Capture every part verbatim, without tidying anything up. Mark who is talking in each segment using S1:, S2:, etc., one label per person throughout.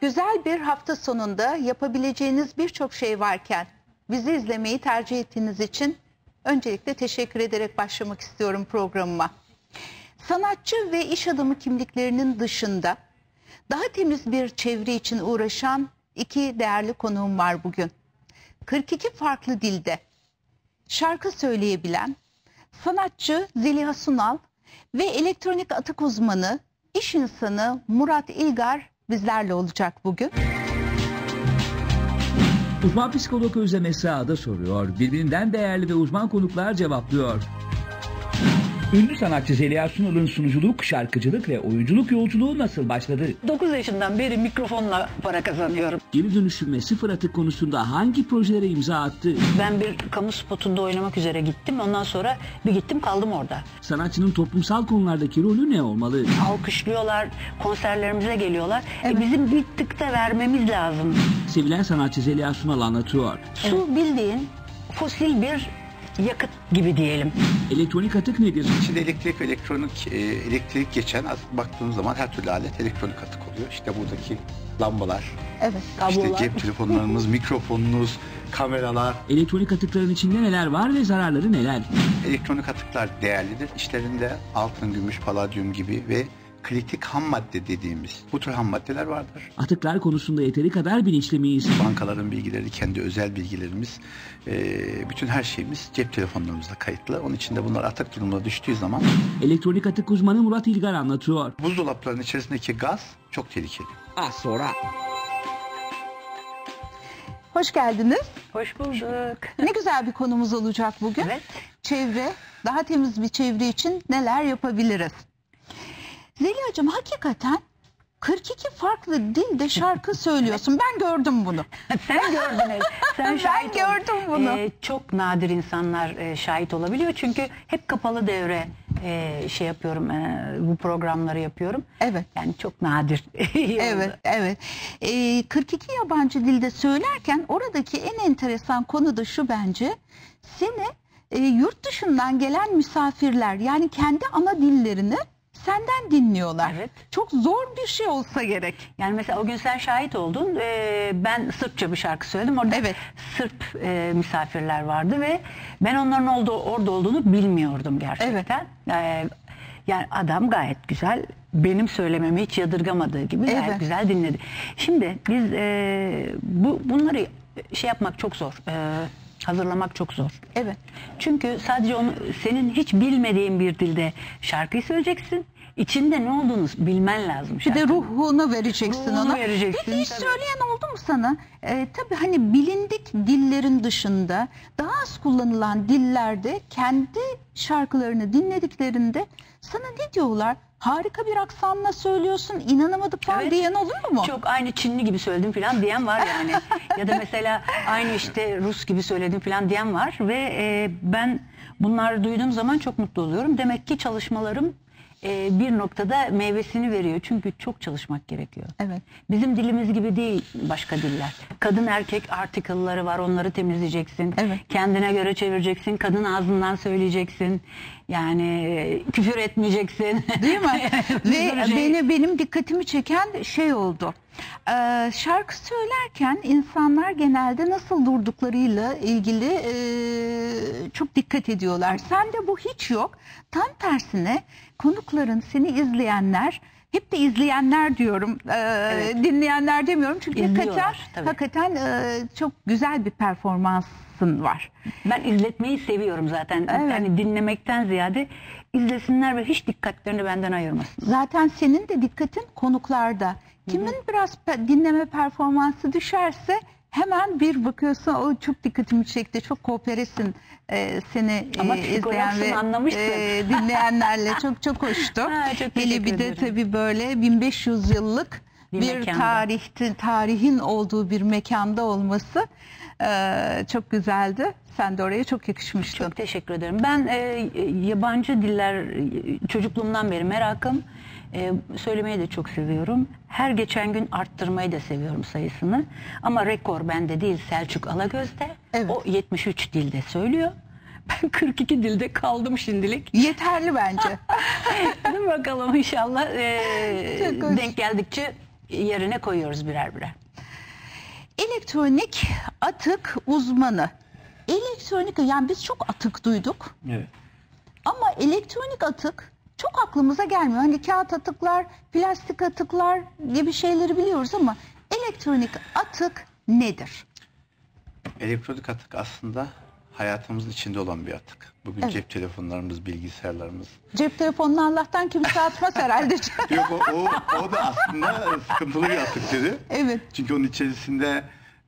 S1: Güzel bir hafta sonunda yapabileceğiniz birçok şey varken bizi izlemeyi tercih ettiğiniz için öncelikle teşekkür ederek başlamak istiyorum programıma. Sanatçı ve iş adamı kimliklerinin dışında daha temiz bir çevre için uğraşan iki değerli konuğum var bugün. kırk iki farklı dilde şarkı söyleyebilen sanatçı Zeliha Sunal ve elektronik atık uzmanı, iş insanı Murat İlgar bizlerle olacak bugün.
S2: Uzman psikolog Özlem Esra da soruyor. Birbirinden değerli ve uzman konuklar cevaplıyor. Ünlü sanatçı Zeliha Sunal'ın sunuculuk, şarkıcılık ve oyunculuk yolculuğu nasıl başladı?
S3: dokuz yaşından beri mikrofonla para kazanıyorum.
S2: Geri dönüşüm ve sıfır atık konusunda hangi projelere imza attı?
S3: Ben bir kamu spotunda oynamak üzere gittim. Ondan sonra bir gittim kaldım orada.
S2: Sanatçının toplumsal konulardaki rolü ne olmalı?
S3: Alkışlıyorlar, konserlerimize geliyorlar. Evet. E bizim bir tık da vermemiz lazım.
S2: Sevilen sanatçı Zeliha Sunal anlatıyor.
S3: Su evet. Bildiğin fosil bir yakıt gibi diyelim.
S2: Elektronik atık nedir?
S4: Şimdi elektrik ve elektronik e, elektrik geçen baktığımız zaman her türlü alet elektronik atık oluyor. İşte buradaki lambalar,
S1: evet,
S4: işte cep telefonlarımız, mikrofonunuz, kameralar.
S2: Elektronik atıkların içinde neler var ve zararları neler?
S4: Elektronik atıklar değerlidir. İçlerinde altın, gümüş, paladyum gibi ve kritik ham madde dediğimiz bu tür ham maddeler vardır.
S2: Atıklar konusunda yeteri kadar bilinçli miyiz?
S4: Bankaların bilgileri, kendi özel bilgilerimiz, e, bütün her şeyimiz cep telefonlarımızda kayıtlı. Onun için de bunlar atık durumuna düştüğü zaman...
S2: Elektronik atık uzmanı Murat İlgar anlatıyor.
S4: Buzdolaplarının içerisindeki gaz çok tehlikeli.
S2: Az sonra.
S1: Hoş geldiniz.
S3: Hoş bulduk.
S1: Ne güzel bir konumuz olacak bugün.
S3: Evet.
S1: Çevre, daha temiz bir çevre için neler yapabiliriz? Zeliha'cığım, hakikaten kırk iki farklı dilde şarkı söylüyorsun. Ben gördüm bunu.
S3: Sen gördün. Sen şahit
S1: ben gördüm bunu.
S3: Ee, çok nadir insanlar e, şahit olabiliyor. Çünkü hep kapalı devre e, şey yapıyorum. E, bu programları yapıyorum.
S1: Evet.
S3: Yani çok nadir.
S1: Evet, evet. Ee, kırk iki yabancı dilde söylerken oradaki en enteresan konu da şu bence. Seni e, yurt dışından gelen misafirler, yani kendi ana dillerini senden dinliyorlar.
S3: Evet.
S1: Çok zor bir şey olsa gerek.
S3: Yani mesela o gün sen şahit oldun. Ee, ben Sırpça bir şarkı söyledim. Orada
S1: evet.
S3: Sırp e, misafirler vardı ve ben onların oldu, orada olduğunu bilmiyordum gerçekten. Evet. Ee, yani adam gayet güzel, benim söylememi hiç yadırgamadığı gibi gayet
S1: evet.
S3: güzel dinledi. Şimdi biz e, bu bunları şey yapmak çok zor. E, hazırlamak çok zor.
S1: Evet.
S3: Çünkü sadece onu, senin hiç bilmediğin bir dilde şarkıyı söyleyeceksin. İçinde ne olduğunu bilmen lazım.
S1: Bir de ruhunu vereceksin
S3: ruhunu
S1: ona.
S3: Vereceksin,
S1: Peki hiç
S3: tabii.
S1: söyleyen oldu mu sana? Ee, tabii hani bilindik dillerin dışında daha az kullanılan dillerde kendi şarkılarını dinlediklerinde sana ne diyorlar? Harika bir aksanla söylüyorsun, inanamadık falan evet. diyen olur mu?
S3: Çok aynı Çinli gibi söyledim falan diyen var yani. Ya da mesela aynı işte Rus gibi söyledim falan diyen var. Ve e, ben bunları duyduğum zaman çok mutlu oluyorum. Demek ki çalışmalarım e, bir noktada meyvesini veriyor. Çünkü çok çalışmak gerekiyor.
S1: Evet.
S3: Bizim dilimiz gibi değil başka diller. Kadın erkek article'ları var, onları temizleyeceksin.
S1: Evet.
S3: Kendine göre çevireceksin. Kadın ağzından söyleyeceksin. Yani küfür etmeyeceksin.
S1: Değil mi? Ve şey... beni benim dikkatimi çeken şey oldu. Ee, şarkı söylerken insanlar genelde nasıl durduklarıyla ilgili e, çok dikkat ediyorlar. Sende bu hiç yok. Tam tersine konukların, seni izleyenler, hep de izleyenler diyorum, e, evet. dinleyenler demiyorum. Çünkü hakikaten, hakikaten e, çok güzel bir performansın var.
S3: Ben izletmeyi seviyorum zaten. Evet. Yani dinlemekten ziyade izlesinler ve hiç dikkatlerini benden ayırmasın.
S1: Zaten senin de dikkatin konuklarda. Kimin Hı-hı. biraz dinleme performansı düşerse hemen bir bakıyorsun, o çok dikkatimi çekti, çok kooperasin e, seni
S3: Ama
S1: e, izleyen ve e, dinleyenlerle çok çok hoştu. Ha, çok Hele bir de tabii böyle bin beş yüz yıllık bir, bir tarihti, tarihin olduğu bir mekanda olması e, çok güzeldi. Sen de oraya çok yakışmıştın.
S3: Çok teşekkür ederim. Ben e, yabancı diller çocukluğumdan beri merakım. Ee, söylemeyi de çok seviyorum. Her geçen gün arttırmayı da seviyorum sayısını. Ama rekor bende değil, Selçuk Alagöz'de. Evet. O yetmiş üç dilde söylüyor. Ben kırk iki dilde kaldım şimdilik.
S1: Yeterli bence.
S3: Hadi bakalım inşallah. Ee, denk geldikçe yerine koyuyoruz birer birer.
S1: Elektronik atık uzmanı. Elektronik, yani biz çok atık duyduk.
S4: Evet.
S1: Ama elektronik atık çok aklımıza gelmiyor. Hani kağıt atıklar, plastik atıklar gibi şeyleri biliyoruz ama elektronik atık nedir?
S4: Elektronik atık aslında hayatımızın içinde olan bir atık. Bugün
S1: Evet.
S4: cep telefonlarımız, bilgisayarlarımız.
S1: Cep telefonunu Allah'tan kimse atmaz herhalde.
S4: Yok o, o, o da aslında sıkıntılı bir atık dedi.
S1: Evet.
S4: Çünkü onun içerisinde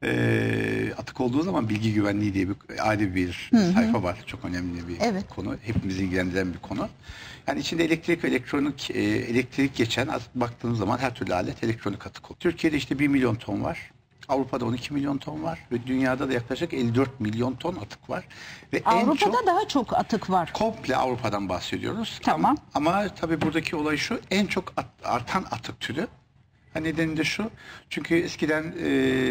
S4: e, atık olduğu zaman bilgi güvenliği diye bir ayrı bir hı hı. sayfa var. Çok önemli bir
S1: Evet.
S4: konu. Hepimizi ilgilendiren bir konu. Yani içinde elektrik ve elektronik e, elektrik geçen baktığınız zaman her türlü alet elektronik atık oluyor. Türkiye'de işte bir milyon ton var. Avrupa'da on iki milyon ton var ve dünyada da yaklaşık elli dört milyon ton atık var. Ve
S1: Avrupa'da
S4: en çok,
S1: daha çok atık var.
S4: komple Avrupa'dan bahsediyoruz.
S1: Tamam.
S4: Ama, ama tabii buradaki olay şu, en çok at, artan atık türü. Ha, nedeni de şu, çünkü eskiden e,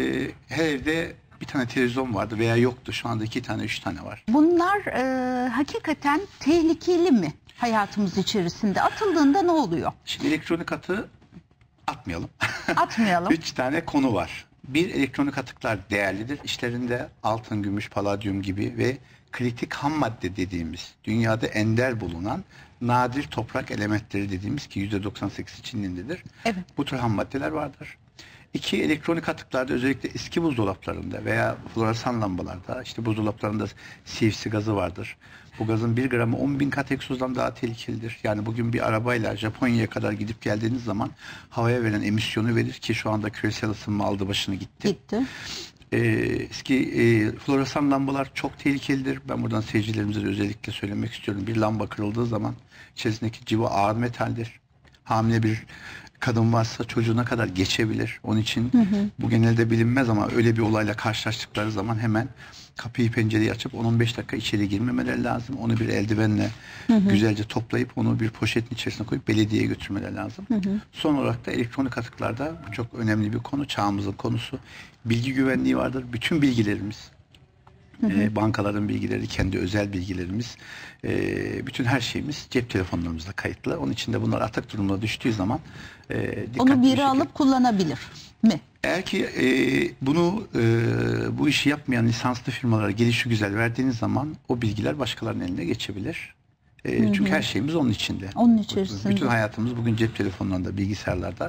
S4: her evde bir tane televizyon vardı veya yoktu. Şu anda iki tane, üç tane var.
S1: Bunlar e, hakikaten tehlikeli mi hayatımız içerisinde? Atıldığında ne oluyor?
S4: Şimdi elektronik atığı atmayalım.
S1: Atmayalım.
S4: Üç tane konu var. Bir, elektronik atıklar değerlidir. İçlerinde altın, gümüş, paladyum gibi ve kritik ham madde dediğimiz, dünyada ender bulunan nadir toprak elementleri dediğimiz ki yüzde doksan sekiz Çin'indedir.
S1: Evet.
S4: Bu tür ham maddeler vardır. İki, elektronik atıklarda özellikle eski buzdolaplarında veya floresan lambalarda, işte buzdolaplarında C F C gazı vardır. Bu gazın bir gramı on bin kat egzozdan daha tehlikelidir. Yani bugün bir arabayla Japonya'ya kadar gidip geldiğiniz zaman havaya verilen emisyonu verir ki şu anda küresel ısınma aldı başını gitti.
S1: Gitti.
S4: Ee, eski e, floresan lambalar çok tehlikelidir. Ben buradan seyircilerimize de özellikle söylemek istiyorum. Bir lamba kırıldığı zaman içerisindeki civa ağır metaldir. Hamile bir kadın varsa çocuğuna kadar geçebilir. Onun için hı hı. bu genelde bilinmez ama öyle bir olayla karşılaştıkları zaman hemen kapıyı pencereyi açıp on on beş dakika içeri girmemeleri lazım. Onu bir eldivenle hı hı. güzelce toplayıp onu bir poşetin içerisine koyup belediyeye götürmeleri lazım. Hı hı. Son olarak da elektronik atıklarda bu çok önemli bir konu. Çağımızın konusu. Bilgi güvenliği vardır. Bütün bilgilerimiz, hı hı. E, bankaların bilgileri, kendi özel bilgilerimiz, e, bütün her şeyimiz cep telefonlarımızda kayıtlı. Onun için de bunlar atık durumuna düştüğü zaman e,
S1: onu biri
S4: şekilde
S1: alıp kullanabilir mi?
S4: Eğer ki e, bunu e, bu işi yapmayan lisanslı firmalara gelişigüzel verdiğiniz zaman o bilgiler başkalarının eline geçebilir. E, hı hı. Çünkü her şeyimiz onun içinde.
S1: Onun içerisinde.
S4: Bütün hayatımız bugün cep telefonlarında, bilgisayarlarda.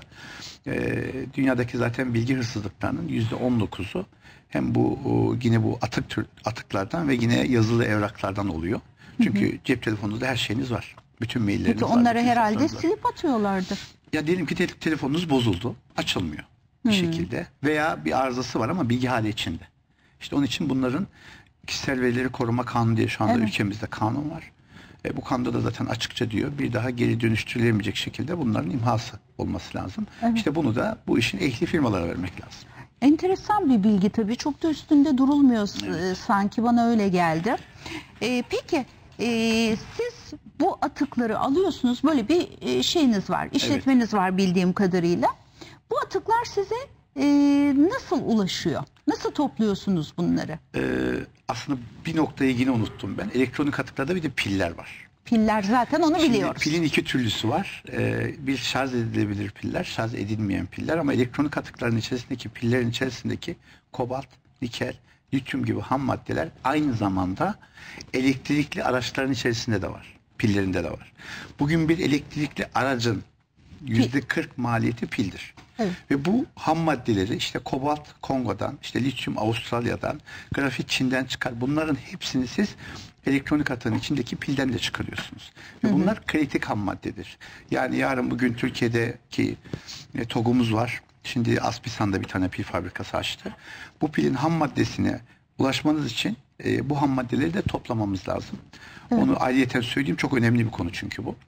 S4: E, dünyadaki zaten bilgi hırsızlıklarının yüzde on dokuzu hem bu o, yine bu atık tür, atıklardan ve yine yazılı evraklardan oluyor. Çünkü hı hı. cep telefonunuzda her şeyiniz var. Bütün mailleriniz
S1: Peki
S4: var.
S1: onları herhalde silip atıyorlardır.
S4: Ya diyelim ki te telefonunuz bozuldu, açılmıyor bir hmm. şekilde veya bir arızası var ama bilgi hali içinde. İşte onun için bunların kişisel verileri koruma kanunu diye şu anda evet. ülkemizde kanun var. E, bu kanunda da zaten açıkça diyor bir daha geri dönüştürülemeyecek şekilde bunların imhası olması lazım. Evet. İşte bunu da bu işin ehli firmalara vermek lazım.
S1: Enteresan bir bilgi tabii. Çok da üstünde durulmuyor evet. sanki, bana öyle geldi. E, peki e, siz bu atıkları alıyorsunuz, böyle bir e, şeyiniz var, işletmeniz evet. var bildiğim kadarıyla. Bu atıklar size e, nasıl ulaşıyor? Nasıl topluyorsunuz bunları?
S4: Ee, aslında bir noktayı yine unuttum ben. Elektronik atıklarda bir de piller var.
S1: Piller zaten onu
S4: Şimdi
S1: biliyoruz.
S4: Pilin iki türlüsü var. Ee, bir şarj edilebilir piller, şarj edilmeyen piller ama elektronik atıkların içerisindeki pillerin içerisindeki kobalt, nikel, lityum gibi ham maddeler aynı zamanda elektrikli araçların içerisinde de var. Pillerinde de var. Bugün bir elektrikli aracın yüzde kırk maliyeti pildir. Evet. Ve bu ham maddeleri işte kobalt Kongo'dan, işte lityum Avustralya'dan, grafit Çin'den çıkar. Bunların hepsini siz elektronik atığın içindeki pilden de çıkarıyorsunuz. Ve hı hı. bunlar kritik ham maddedir. Yani yarın bugün Türkiye'deki e, TOG'umuz var. Şimdi Aspisan'da bir tane pil fabrikası açtı. Bu pilin ham maddesine ulaşmanız için e, bu ham maddeleri de toplamamız lazım. Evet. Onu ayrıyeten söyleyeyim, çok önemli bir konu çünkü bu.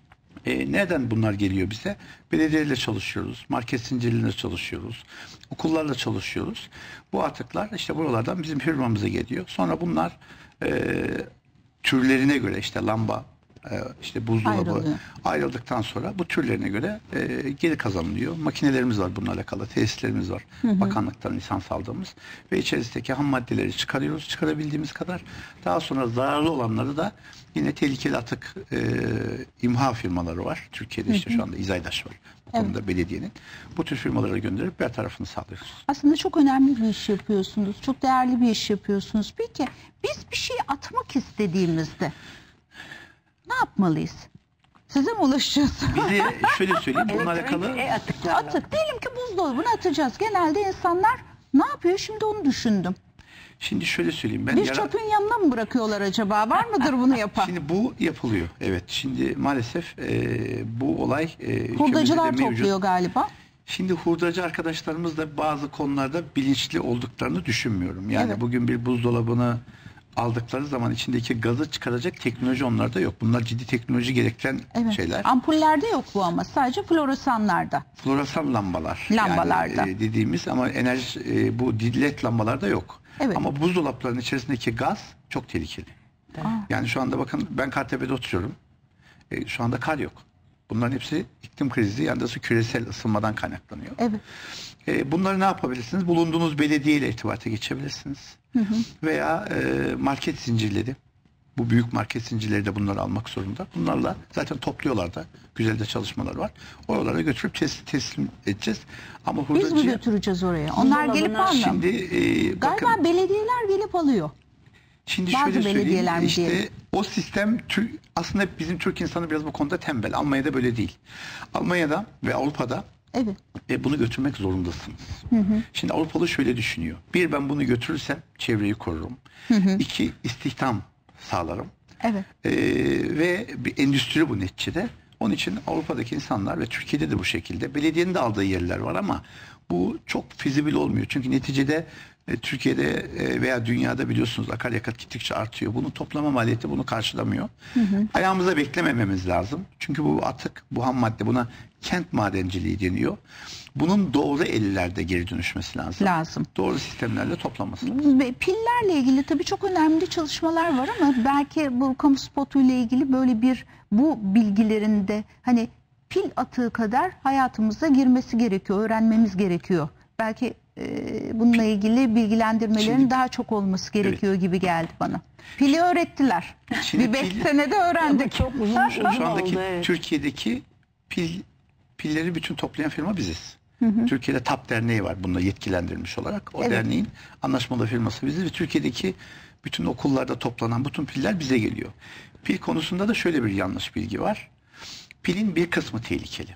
S4: E, neden bunlar geliyor bize? Belediyeyle çalışıyoruz, market zincirlerine çalışıyoruz, okullarla çalışıyoruz. Bu atıklar işte buralardan bizim firmamıza geliyor. Sonra bunlar e, türlerine göre işte lamba, e, işte buzdolabı
S1: Ayrılıyor.
S4: ayrıldıktan sonra bu türlerine göre e, geri kazanılıyor. Makinelerimiz var bununla alakalı, tesislerimiz var. Hı hı. Bakanlıktan lisans aldığımız ve içerisindeki ham maddeleri çıkarıyoruz, çıkarabildiğimiz kadar. Daha sonra zararlı olanları da yine tehlikeli atık e, imha firmaları var. Türkiye'de işte hı hı. şu anda İzaydaş var. Bu evet. konuda belediyenin. Bu tür firmalara gönderip bir tarafını sağlıyoruz.
S1: Aslında çok önemli bir iş yapıyorsunuz. Çok değerli bir iş yapıyorsunuz. Peki biz bir şey atmak istediğimizde ne yapmalıyız? Size mi ulaşacağız?
S4: Bir de şöyle söyleyeyim. Bununla alakalı
S3: e,
S1: atık. Diyelim ki buzdolabına atacağız. Genelde insanlar ne yapıyor? Şimdi onu düşündüm.
S4: Şimdi şöyle söyleyeyim. Ben
S1: bir
S4: yara...
S1: çöpün yanına mı bırakıyorlar acaba? Var mıdır bunu yapan?
S4: Şimdi bu yapılıyor. Evet. Şimdi maalesef e, bu olay e,
S1: hurdacılar topluyor galiba.
S4: Şimdi hurdacı arkadaşlarımız da bazı konularda bilinçli olduklarını düşünmüyorum. Yani evet. bugün bir buzdolabını aldıkları zaman içindeki gazı çıkaracak teknoloji onlarda yok. Bunlar ciddi teknoloji gerektiren evet. şeyler.
S1: Ampullerde yok bu ama sadece floresanlarda.
S4: Floresan lambalar.
S1: Lambalarda.
S4: Yani, e, dediğimiz ama enerji e, bu led lambalarda yok. Evet. Ama buzdolaplarının içerisindeki gaz çok tehlikeli. Evet. Yani şu anda bakın ben Kartepe'de oturuyorum. E, şu anda kar yok. Bunların hepsi iklim krizi yani da küresel ısınmadan kaynaklanıyor. Evet. E, bunları ne yapabilirsiniz? Bulunduğunuz belediyeyle irtibata geçebilirsiniz. Hı hı. Veya e, market zincirleri. Bu büyük market zincirleri de bunları almak zorunda. Bunlarla zaten topluyorlar da. Güzel de çalışmalar var. Oralara götürüp tes teslim edeceğiz. Ama
S1: hurdacıya... Biz mi götüreceğiz oraya? Onlar gelip almıyor.
S4: Şimdi e,
S1: galiba bakın, belediyeler gelip alıyor.
S4: Şimdi
S1: Bazı
S4: şöyle
S1: belediyeler mi
S4: işte
S1: diyelim?
S4: O sistem aslında bizim Türk insanı biraz bu konuda tembel. Almanya'da böyle değil. Almanya'da ve Avrupa'da evet. e, bunu götürmek zorundasınız. Hı hı. Şimdi Avrupalı şöyle düşünüyor. Bir, ben bunu götürürsem çevreyi korurum. Hı hı. İki, istihdam sağlarım. Evet. E, ve bir endüstri bu neticede. Onun için Avrupa'daki insanlar ve Türkiye'de de bu şekilde. Belediyenin de aldığı yerler var ama bu çok fizibil olmuyor. Çünkü neticede e, Türkiye'de e, veya dünyada biliyorsunuz akaryakıt gittikçe artıyor. Bunun toplama maliyeti bunu karşılamıyor. Hı hı. Ayağımıza beklemememiz lazım. Çünkü bu atık, bu ham madde, buna kent madenciliği deniyor. Bunun doğru ellerde geri dönüşmesi lazım.
S1: Lazım.
S4: Doğru sistemlerle toplaması lazım.
S1: Pillerle ilgili tabii çok önemli çalışmalar var ama belki bu kamu spotu ile ilgili böyle bir bu bilgilerinde hani pil atığı kadar hayatımıza girmesi gerekiyor, öğrenmemiz gerekiyor. Belki e, bununla ilgili bilgilendirmelerin Şimdi, daha çok olması gerekiyor evet. gibi geldi bana. Pili öğrettiler. Şimdi bir beş pil, senede öğrendik.
S3: Çok uzun, uzun
S4: Şu andaki
S3: oldu, evet.
S4: Türkiye'deki pil pilleri bütün toplayan firma biziz. Hı hı. Türkiye'de TAP Derneği var bununla yetkilendirilmiş olarak. O evet. derneğin anlaşmalı firması biziz ve Türkiye'deki bütün okullarda toplanan bütün piller bize geliyor. Pil konusunda da şöyle bir yanlış bilgi var. Pilin bir kısmı tehlikeli.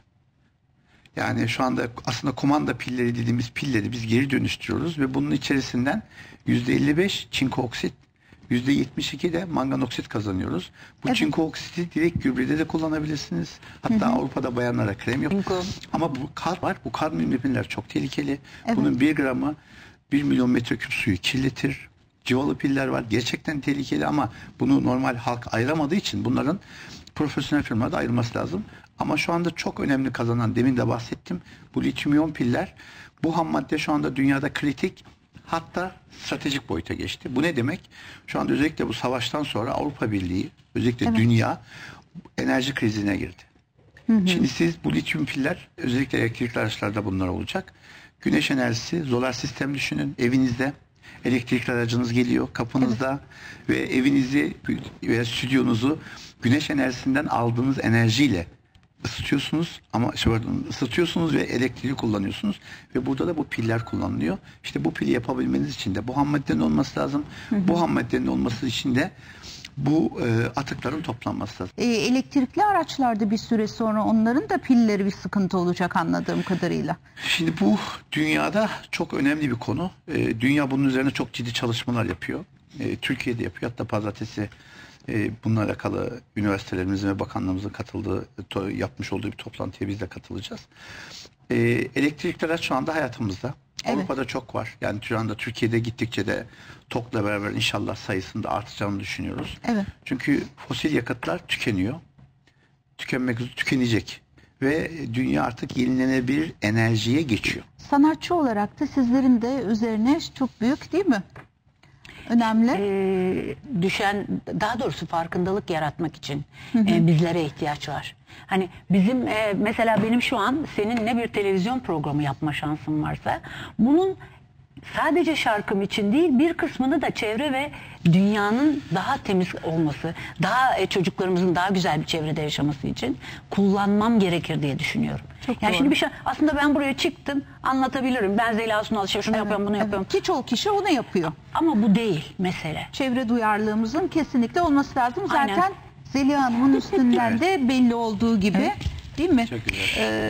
S4: Yani şu anda aslında kumanda pilleri dediğimiz pilleri biz geri dönüştürüyoruz ve bunun içerisinden yüzde elli beş çinko oksit, yüzde yetmiş iki de mangan oksit kazanıyoruz. Bu evet. çinko oksiti direkt gübrede de kullanabilirsiniz. Hatta hı hı. Avrupa'da bayanlara krem yok. Çinko. Ama bu kar var. Bu kadmiyum piller çok tehlikeli. Evet. Bunun bir gramı bir milyon metreküp suyu kirletir. Civalı piller var. Gerçekten tehlikeli ama bunu normal halk ayıramadığı için bunların profesyonel firmada ayrılması lazım. Ama şu anda çok önemli kazanan, demin de bahsettim, bu lityum iyon piller. Bu ham madde şu anda dünyada kritik, hatta stratejik boyuta geçti. Bu ne demek? Şu anda özellikle bu savaştan sonra Avrupa Birliği, özellikle evet. dünya enerji krizine girdi. Hı hı. Şimdi siz bu lityum piller, özellikle elektrikli araçlarda bunlar olacak. Güneş enerjisi, solar sistem düşünün evinizde. Elektrikli aracınız geliyor kapınızda evet. ve evinizi veya stüdyonuzu güneş enerjisinden aldığınız enerjiyle ısıtıyorsunuz ama ısıtıyorsunuz ve elektriği kullanıyorsunuz ve burada da bu piller kullanılıyor. İşte bu pili yapabilmeniz için de bu ham maddenin olması lazım. Hı hı. Bu ham maddenin olması için de bu e, atıkların toplanması lazım.
S1: E, elektrikli araçlarda bir süre sonra onların da pilleri bir sıkıntı olacak anladığım kadarıyla.
S4: Şimdi bu dünyada çok önemli bir konu. E, dünya bunun üzerine çok ciddi çalışmalar yapıyor. E, Türkiye'de yapıyor. Hatta pazartesi e, bununla alakalı üniversitelerimizin ve bakanlığımızın katıldığı, to, yapmış olduğu bir toplantıya biz de katılacağız. E, elektrikli araç şu anda hayatımızda. Evet. Avrupa'da çok var. Yani şu anda Türkiye'de gittikçe de TOK'la beraber inşallah sayısında artacağını düşünüyoruz. Evet. Çünkü fosil yakıtlar tükeniyor. Tükenmek tükenecek. Ve dünya artık yenilenebilir enerjiye geçiyor.
S1: Sanatçı olarak da sizlerin de üzerine çok büyük değil mi? önemli?
S3: Ee, düşen, daha doğrusu farkındalık yaratmak için e, bizlere ihtiyaç var. Hani bizim e, mesela benim şu an seninle bir televizyon programı yapma şansım varsa, bunun sadece şarkım için değil, bir kısmını da çevre ve dünyanın daha temiz olması, daha e, çocuklarımızın daha güzel bir çevrede yaşaması için kullanmam gerekir diye düşünüyorum.
S1: Çok
S3: yani
S1: doğru.
S3: şimdi bir şey, aslında ben buraya çıktım, anlatabilirim. Ben Zeliha Sunal şunu
S1: Evet,
S3: yapıyorum, bunu
S1: evet.
S3: yapıyorum.
S1: Ki çoğu kişi onu yapıyor.
S3: Ama bu değil mesele.
S1: Çevre duyarlılığımızın kesinlikle olması lazım. Zaten
S3: Aynen.
S1: Zeliha Hanım'ın üstünden de belli olduğu gibi,
S3: Evet.
S1: değil mi?
S4: Çok güzel.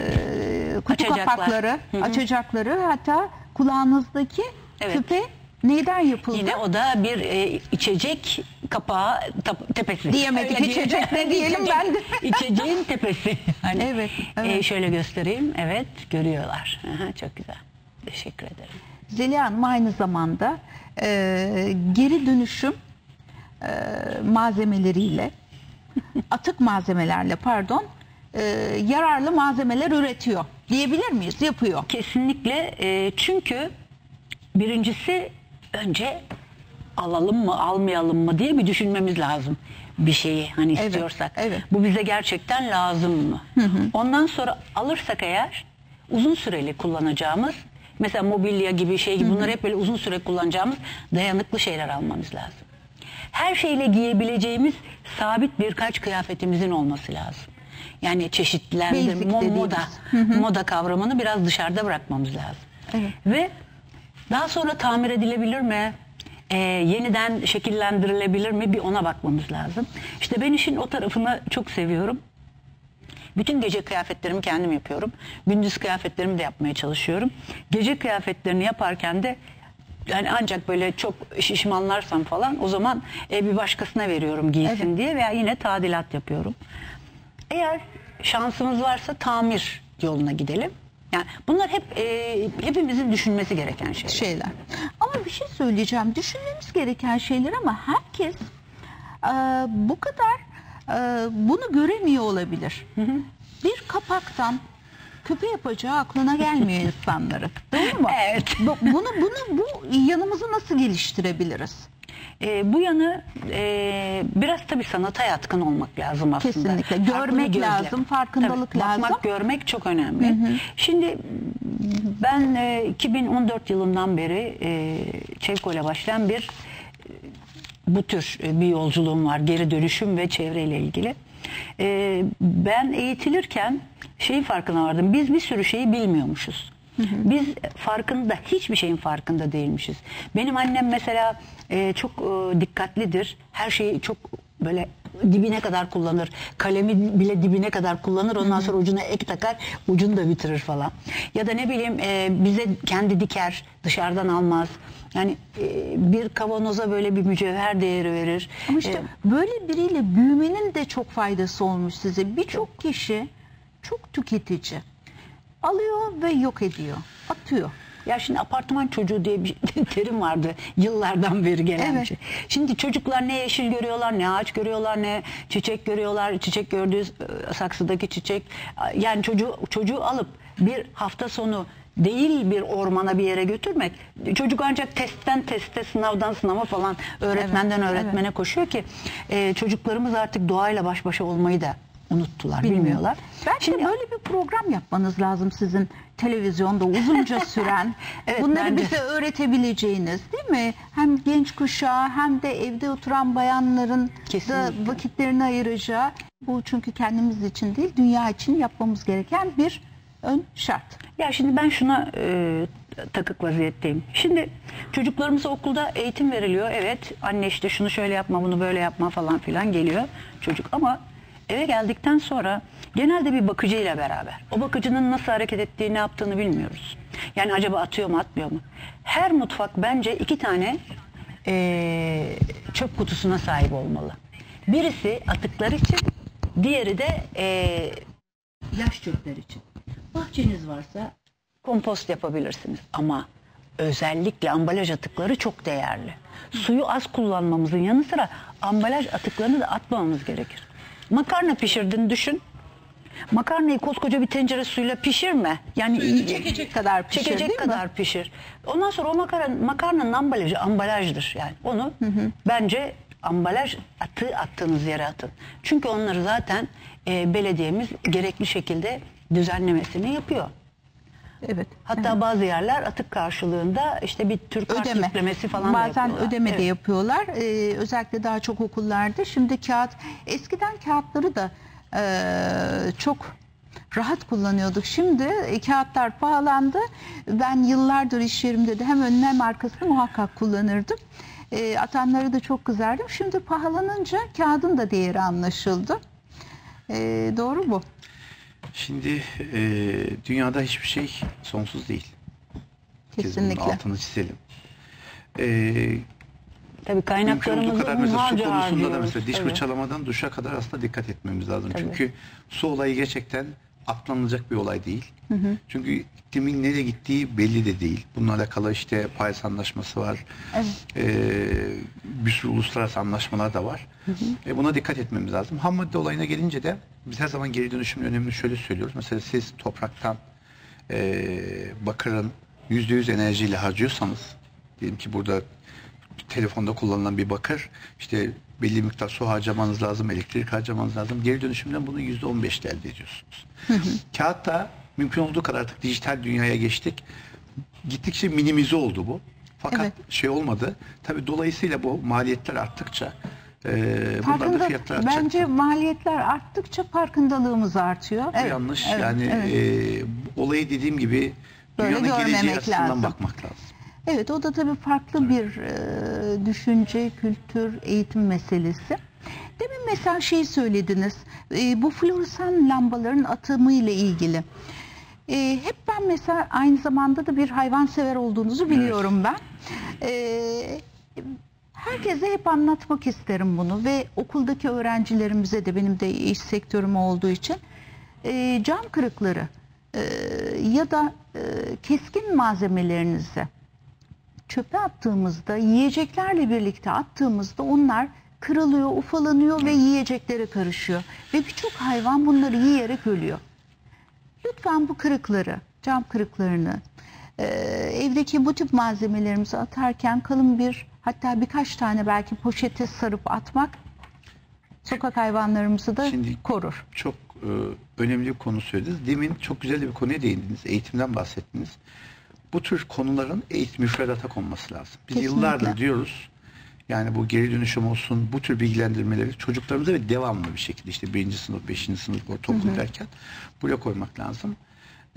S1: Ee, kutu
S3: Açacaklar.
S1: kapakları,
S3: Hı hı.
S1: açacakları, hatta kulağınızdaki
S3: Evet.
S1: küpe neyden yapıldı?
S3: Yine o da bir e, içecek kapağı tap- tepesi.
S1: Diyemedik,
S3: Öyle
S1: içecek
S3: diye-
S1: ne diyelim ben de.
S3: İçeceğin tepesi. Hani,
S1: Evet,
S3: e,
S1: evet.
S3: şöyle göstereyim. Evet, görüyorlar. Aha, çok güzel. Teşekkür ederim.
S1: Zeliha Hanım aynı zamanda e, geri dönüşüm e, malzemeleriyle, atık malzemelerle pardon, e, yararlı malzemeler üretiyor. Diyebilir miyiz? Yapıyor.
S3: Kesinlikle, e, çünkü birincisi önce alalım mı almayalım mı diye bir düşünmemiz lazım bir şeyi, hani
S1: Evet,
S3: istiyorsak.
S1: evet.
S3: Bu bize gerçekten lazım mı? Ondan sonra alırsak eğer uzun süreli kullanacağımız, mesela mobilya gibi şey gibi, bunları hep böyle uzun süre kullanacağımız dayanıklı şeyler almamız lazım. Her şeyle giyebileceğimiz sabit birkaç kıyafetimizin olması lazım. Yani çeşitlendirme,
S1: Basic
S3: moda,
S1: dediğimiz.
S3: moda kavramını biraz dışarıda bırakmamız lazım.
S1: Evet.
S3: Ve daha sonra tamir edilebilir mi? Ee, yeniden şekillendirilebilir mi? Bir ona bakmamız lazım. İşte ben işin o tarafını çok seviyorum. Bütün gece kıyafetlerimi kendim yapıyorum. Gündüz kıyafetlerimi de yapmaya çalışıyorum. Gece kıyafetlerini yaparken de yani ancak böyle çok şişmanlarsam falan, o zaman e, bir başkasına veriyorum giysin
S1: Evet.
S3: diye, veya yine tadilat yapıyorum. Eğer şansımız varsa tamir yoluna gidelim. Yani bunlar hep e, hepimizin düşünmesi gereken şeyler.
S1: Şeyler. Ama bir şey söyleyeceğim. Düşünmemiz gereken şeyler ama herkes e, bu kadar e, bunu göremiyor olabilir. Bir kapaktan küpe yapacağı aklına gelmiyor insanların. Doğru mu?
S3: Evet.
S1: Bu- Bunu bunu bu yanımızı nasıl geliştirebiliriz?
S3: E, bu yanı e, biraz tabii sanata yatkın olmak lazım aslında.
S1: Kesinlikle.
S3: Farklı
S1: Görmek
S3: bir gözle.
S1: lazım, farkındalık
S3: Tabii,
S1: lazım.
S3: Bakmak, görmek çok önemli. Şimdi ben e, iki bin on dört yılından beri e, Çevko'yla başlayan bir e, bu tür e, bir yolculuğum var. Geri dönüşüm ve çevreyle ilgili. E, ben eğitilirken şeyin farkına vardım. Biz bir sürü şeyi bilmiyormuşuz. Biz farkında, hiçbir şeyin farkında değilmişiz. Benim annem mesela e, çok e, dikkatlidir. Her şeyi çok böyle dibine kadar kullanır. Kalemi bile dibine kadar kullanır. Ondan sonra ucuna ek takar, ucunu da bitirir falan. Ya da ne bileyim e, bize kendi diker, dışarıdan almaz. Yani e, bir kavanoza böyle bir mücevher değeri verir.
S1: Ama işte
S3: E,
S1: böyle biriyle büyümenin de çok faydası olmuş size. Birçok kişi çok tüketici. Alıyor ve yok ediyor. Atıyor.
S3: Ya şimdi apartman çocuğu diye bir terim vardı yıllardan beri gelen
S1: Evet.
S3: bir şey. Şimdi çocuklar ne yeşil görüyorlar, ne ağaç görüyorlar, ne çiçek görüyorlar. Çiçek gördüğü e, saksıdaki çiçek. Yani çocuğu çocuğu alıp bir hafta sonu değil bir ormana bir yere götürmek. Çocuk ancak testten teste, sınavdan sınava falan, öğretmenden
S1: Evet,
S3: öğretmene koşuyor ki e, çocuklarımız artık doğayla baş başa olmayı da unuttular, bilmiyorlar.
S1: Belki
S3: Şimdi
S1: de böyle bir program yapmanız lazım sizin televizyonda uzunca süren.
S3: Evet,
S1: Bunları
S3: bence.
S1: bize öğretebileceğiniz, değil mi? Hem genç kuşağı hem de evde oturan bayanların da
S3: Kesinlikle.
S1: vakitlerini ayıracağı. Bu çünkü kendimiz için değil, dünya için yapmamız gereken bir ön şart.
S3: Ya şimdi ben şuna e, takık vaziyetteyim. Şimdi çocuklarımıza okulda eğitim veriliyor. Evet, anne işte şunu şöyle yapma, bunu böyle yapma falan filan geliyor çocuk. Ama eve geldikten sonra genelde bir bakıcıyla beraber. O bakıcının nasıl hareket ettiği, ne yaptığını bilmiyoruz. Yani acaba atıyor mu, atmıyor mu? Her mutfak bence iki tane e, çöp kutusuna sahip olmalı. Birisi atıklar için, diğeri de e, yaş çöpler için. Bahçeniz varsa kompost yapabilirsiniz ama özellikle ambalaj atıkları çok değerli. Suyu az kullanmamızın yanı sıra ambalaj atıklarını da atmamamız gerekir. Makarna pişirdin düşün. Makarnayı koskoca bir tencere suyla pişirme. Yani
S1: Suyunu çekecek kadar pişir,
S3: çekecek
S1: değil mi?
S3: kadar pişir. Ondan sonra o makarna, makarnanın ambalajı ambalajdır yani. Onu hı hı. bence ambalaj atı attığınız yere atın. Çünkü onları zaten e, belediyemiz gerekli şekilde düzenlemesini yapıyor.
S1: Evet.
S3: Hatta
S1: evet.
S3: bazı yerler atık karşılığında işte bir tür kart
S1: Ödeme.
S3: yüklemesi falan da
S1: Bazen
S3: yapıyorlar.
S1: ödeme
S3: Evet.
S1: de yapıyorlar. Ee, özellikle daha çok okullarda. Şimdi kağıt, eskiden kağıtları da e, çok rahat kullanıyorduk. Şimdi e, kağıtlar pahalandı. Ben yıllardır iş yerimde de hem önüne hem arkasını muhakkak kullanırdım. E, atanları da çok kızardım. Şimdi pahalanınca kağıdın da değeri anlaşıldı. E, doğru bu.
S4: Şimdi e, dünyada hiçbir şey sonsuz değil.
S1: Kesinlikle.
S4: Bunun altını çizelim. E,
S3: Tabii
S4: mümkün
S3: kaynaklarımızı
S4: olduğu kadar mesela su
S3: hunharca
S4: konusunda da
S3: harcıyoruz.
S4: mesela diş
S3: Tabii.
S4: fırçalamadan duşa kadar aslında dikkat etmemiz lazım.
S3: Tabii.
S4: Çünkü su olayı gerçekten atlanılacak bir olay değil. Hı hı. Çünkü iklimin nereye gittiği belli de değil. Bununla alakalı işte Paris Anlaşması var.
S1: Evet.
S4: Ee, bir sürü uluslararası anlaşmalar da var. Hı hı. E, buna dikkat etmemiz lazım. Ham madde olayına gelince de biz her zaman geri dönüşümün önemini şöyle söylüyoruz. Mesela siz topraktan e, bakırın yüzde yüz enerjiyle harcıyorsanız, diyelim ki burada telefonda kullanılan bir bakır, işte belli miktar su harcamanız lazım, elektrik harcamanız lazım. Geri dönüşümden bunu yüzde on beşte elde ediyorsunuz. Hı hı. Kağıtta mümkün olduğu kadar artık dijital dünyaya geçtik. Gittikçe minimize oldu bu. Fakat
S1: Evet.
S4: şey olmadı. Tabii dolayısıyla bu maliyetler arttıkça e, bunlar da
S1: Farkında,
S4: fiyatlar artacak.
S1: bence maliyetler arttıkça farkındalığı artıyor.
S4: Bu
S1: Evet,
S4: yanlış.
S1: evet,
S4: yani
S1: evet.
S4: E, olayı dediğim gibi
S1: Böyle
S4: dünyanın geleceği
S1: görmemek
S4: açısından
S1: lazım.
S4: bakmak lazım.
S1: Evet, o da tabii farklı bir e, düşünce, kültür, eğitim meselesi. Demin mesela şey söylediniz, e, bu floresan lambaların atımı ile ilgili. E, hep ben mesela aynı zamanda da bir hayvansever olduğunuzu biliyorum ben. E, herkese hep anlatmak isterim bunu ve okuldaki öğrencilerimize de, benim de iş sektörüm olduğu için e, cam kırıkları e, ya da e, keskin malzemelerinizi çöpe attığımızda, yiyeceklerle birlikte attığımızda onlar kırılıyor, ufalanıyor ve yiyeceklere karışıyor. Ve birçok hayvan bunları yiyerek ölüyor. Lütfen bu kırıkları, cam kırıklarını, e, evdeki bu tip malzemelerimizi atarken kalın bir, hatta birkaç tane belki poşete sarıp atmak sokak hayvanlarımızı da
S4: Şimdi
S1: korur.
S4: Çok e, önemli bir konu söylediniz. Demin çok güzel bir konuya değindiniz. Eğitimden bahsettiniz. Bu tür konuların eğitim müfredata konması lazım. Biz
S1: Kesinlikle.
S4: yıllardır diyoruz. Yani bu geri dönüşüm olsun, bu tür bilgilendirmeleri çocuklarımıza ve devamlı bir şekilde işte birinci sınıf, beşinci sınıf, ortaokul hı hı. derken buraya koymak lazım. Ee,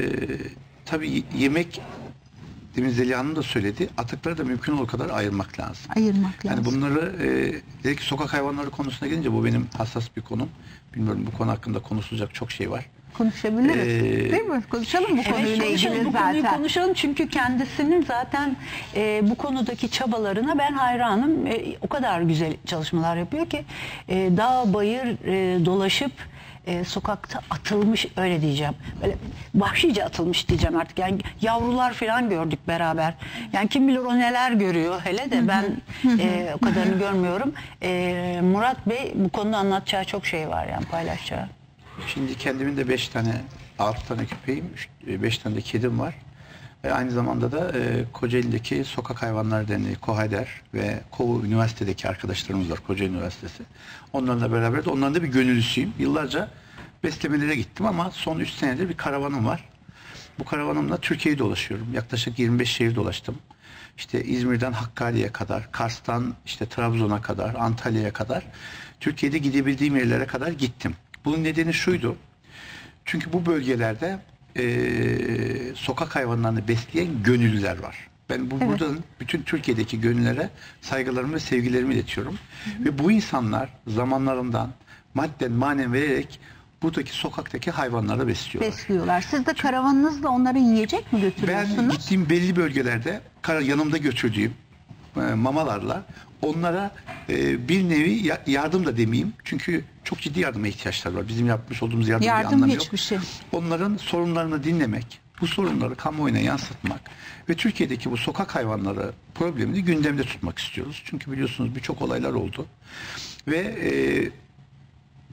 S4: tabii yemek, demin Zeliha Hanım da söyledi, atıkları da mümkün olduğu kadar ayırmak lazım.
S1: Ayırmak
S4: yani
S1: lazım.
S4: bunları, e, dedik ki sokak hayvanları konusuna gelince bu benim hassas bir konum. Bilmiyorum, bu konu hakkında konuşulacak çok şey var.
S1: Konuşabiliriz.
S4: Ee,
S1: Değil mi? Konuşalım bu konuyla
S3: Evet, konuşalım,
S1: ilgili
S3: bu
S1: zaten.
S3: konuyu konuşalım çünkü kendisinin zaten e, bu konudaki çabalarına ben hayranım. E, o kadar güzel çalışmalar yapıyor ki e, dağ bayır e, dolaşıp e, sokakta atılmış, öyle diyeceğim. Böyle vahşice atılmış diyeceğim artık. Yani yavrular falan gördük beraber. Yani kim bilir o neler görüyor. Hele de ben e, o kadarını görmüyorum. E, Murat Bey bu konuda anlatacağı çok şey var yani, paylaşacağı.
S4: Şimdi kendimin de beş tane, altı tane köpeğim, beş tane de kedim var. Ve aynı zamanda da e, Kocaeli'deki Sokak Hayvanlar Derneği, KOHADER ve KOVU Üniversitedeki arkadaşlarımız var, Kocaeli Üniversitesi. Onlarla beraber de onların da bir gönüllüsüyüm. Yıllarca beslemelere gittim ama son üç senedir bir karavanım var. Bu karavanımla Türkiye'yi dolaşıyorum. Yaklaşık yirmi beş şehir dolaştım. İşte İzmir'den Hakkari'ye kadar, Kars'tan işte Trabzon'a kadar, Antalya'ya kadar, Türkiye'de gidebildiğim yerlere kadar gittim. Bunun nedeni şuydu. Çünkü bu bölgelerde e, sokak hayvanlarını besleyen gönüllüler var. Ben bu, evet. buradan bütün Türkiye'deki gönüllere saygılarımı ve sevgilerimi iletiyorum. Hı hı. Ve bu insanlar zamanlarından madden manen vererek buradaki sokaktaki hayvanları besliyorlar.
S1: Besliyorlar. Siz de karavanınızla onlara yiyecek mi götürüyorsunuz?
S4: Ben gittiğim belli bölgelerde yanımda götürdüğüm e, mamalarla onlara e, bir nevi yardım da demeyeyim. Çünkü çok ciddi yardıma ihtiyaçları var. Bizim yapmış olduğumuz yardım,
S1: yardım
S4: bir anlamı
S1: hiçbir
S4: yok.
S1: Şey.
S4: Onların sorunlarını dinlemek, bu sorunları kamuoyuna yansıtmak ve Türkiye'deki bu sokak hayvanları problemini gündemde tutmak istiyoruz. Çünkü biliyorsunuz birçok olaylar oldu. Ve e,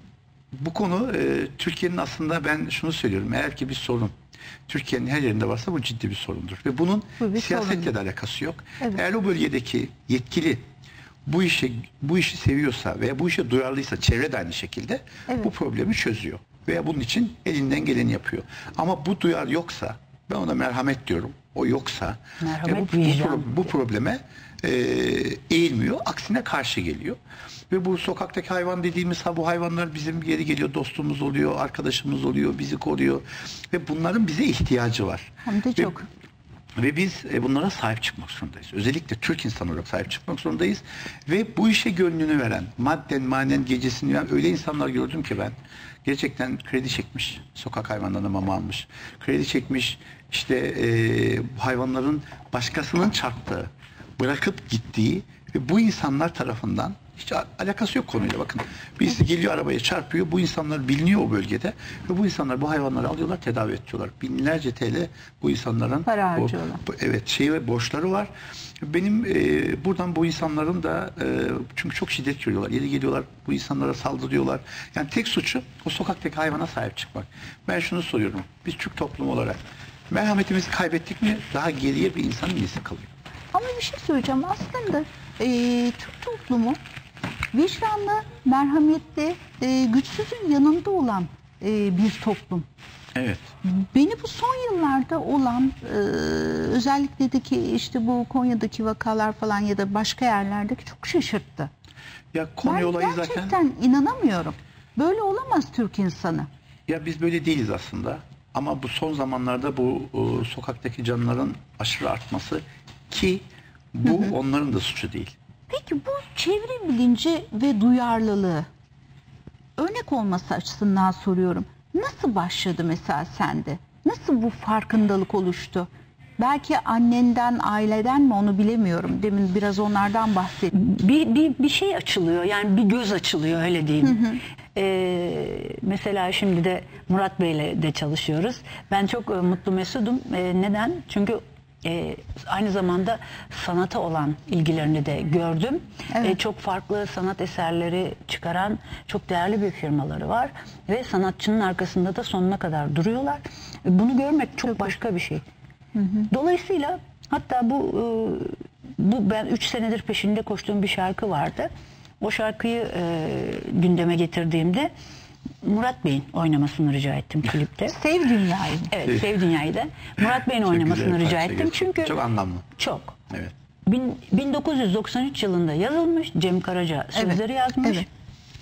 S4: Bu konu e, Türkiye'nin aslında ben şunu söylüyorum. Eğer ki bir sorun Türkiye'nin her yerinde varsa bu ciddi bir sorundur. Ve bunun
S1: bu
S4: siyasetle
S1: sorun.
S4: de alakası yok.
S1: Evet.
S4: Eğer o bölgedeki yetkili bu işi bu işi seviyorsa veya bu işe duyarlıysa, çevre de aynı şekilde
S1: Evet.
S4: bu problemi çözüyor. Veya bunun için elinden geleni yapıyor. Ama bu duyar yoksa, ben ona merhamet diyorum. O yoksa
S3: Merhamet,
S4: e, bu, bu,
S3: vicdan.
S4: pro- bu probleme e, eğilmiyor. Aksine karşı geliyor. Ve bu sokaktaki hayvan dediğimiz ha bu hayvanlar bizim yeri geliyor, dostumuz oluyor, arkadaşımız oluyor, bizi koruyor. Ve bunların bize ihtiyacı var.
S1: Hem de
S4: Ve-
S1: çok.
S4: Ve biz e, bunlara sahip çıkmak zorundayız. Özellikle Türk insan olarak sahip çıkmak zorundayız. Ve bu işe gönlünü veren, madden manen gecesini veren öyle insanlar gördüm ki ben. Gerçekten kredi çekmiş, sokak hayvanlarına mama almış. Kredi çekmiş, işte e, hayvanların başkasının çarptığı, bırakıp gittiği ve bu insanlar tarafından hiç al- alakası yok konuyla bakın. Birisi geliyor arabaya çarpıyor. Bu insanlar biliniyor o bölgede. Ve bu insanlar bu hayvanları alıyorlar, tedavi ediyorlar. Binlerce T L bu insanların
S1: Para
S4: bu-
S1: harcıyorlar.
S4: bu- evet şey ve borçları var. Benim e, buradan bu insanların da e, çünkü çok şiddet görüyorlar. Yeri geliyorlar bu insanlara saldırıyorlar. Yani tek suçu o sokaktaki hayvana sahip çıkmak. Ben şunu soruyorum. Biz Türk toplumu olarak merhametimizi kaybettik mi daha geriye bir insanın iyisi kalıyor.
S1: Ama bir şey söyleyeceğim. Aslında e, Türk toplumu vicdanlı, merhametli, e, güçsüzün yanında olan e, bir toplum.
S4: Evet.
S1: Beni bu son yıllarda olan e, özellikle de ki işte bu Konya'daki vakalar falan ya da başka yerlerdeki çok şaşırttı.
S4: Ya Konya
S1: Ben
S4: olayı
S1: gerçekten
S4: zaten
S1: inanamıyorum. Böyle olamaz Türk insanı.
S4: ya biz böyle değiliz aslında. Ama bu son zamanlarda bu e, sokaktaki canlıların aşırı artması ki bu onların da suçu değil.
S1: Peki bu çevre bilinci ve duyarlılığı örnek olması açısından soruyorum. Nasıl başladı mesela sende? Nasıl bu farkındalık oluştu? Belki annenden, aileden mi onu bilemiyorum. Demin biraz onlardan bahsettim.
S3: Bir, bir, bir şey açılıyor, yani bir göz açılıyor, öyle diyeyim. Ee, mesela şimdi de Murat Bey'le de çalışıyoruz. Ben çok e, mutlu mesudum. E, neden? Çünkü e, aynı zamanda sanata olan ilgilerini de gördüm.
S1: Evet.
S3: E, çok farklı sanat eserleri çıkaran çok değerli bir firmaları var. Ve sanatçının arkasında da sonuna kadar duruyorlar. E, bunu görmek çok başka bir şey. Dolayısıyla hatta bu e, bu ben üç senedir peşinde koştuğum bir şarkı vardı. O şarkıyı e, gündeme getirdiğimde Murat Bey'in oynamasını rica ettim klipte.
S1: Sev dünyayı.
S3: Evet, Sev Dünya'yı da Murat Bey'in
S4: Çok
S3: oynamasını
S4: güzel bir
S3: rica
S4: parça
S3: ettim.
S4: gerçekten.
S3: Çünkü
S4: Çok anlamlı.
S3: çok.
S4: Evet.
S3: Bin- bin dokuz yüz doksan üç yılında yazılmış. Cem Karaca sözleri
S1: Evet,
S3: yazmış.
S1: evet.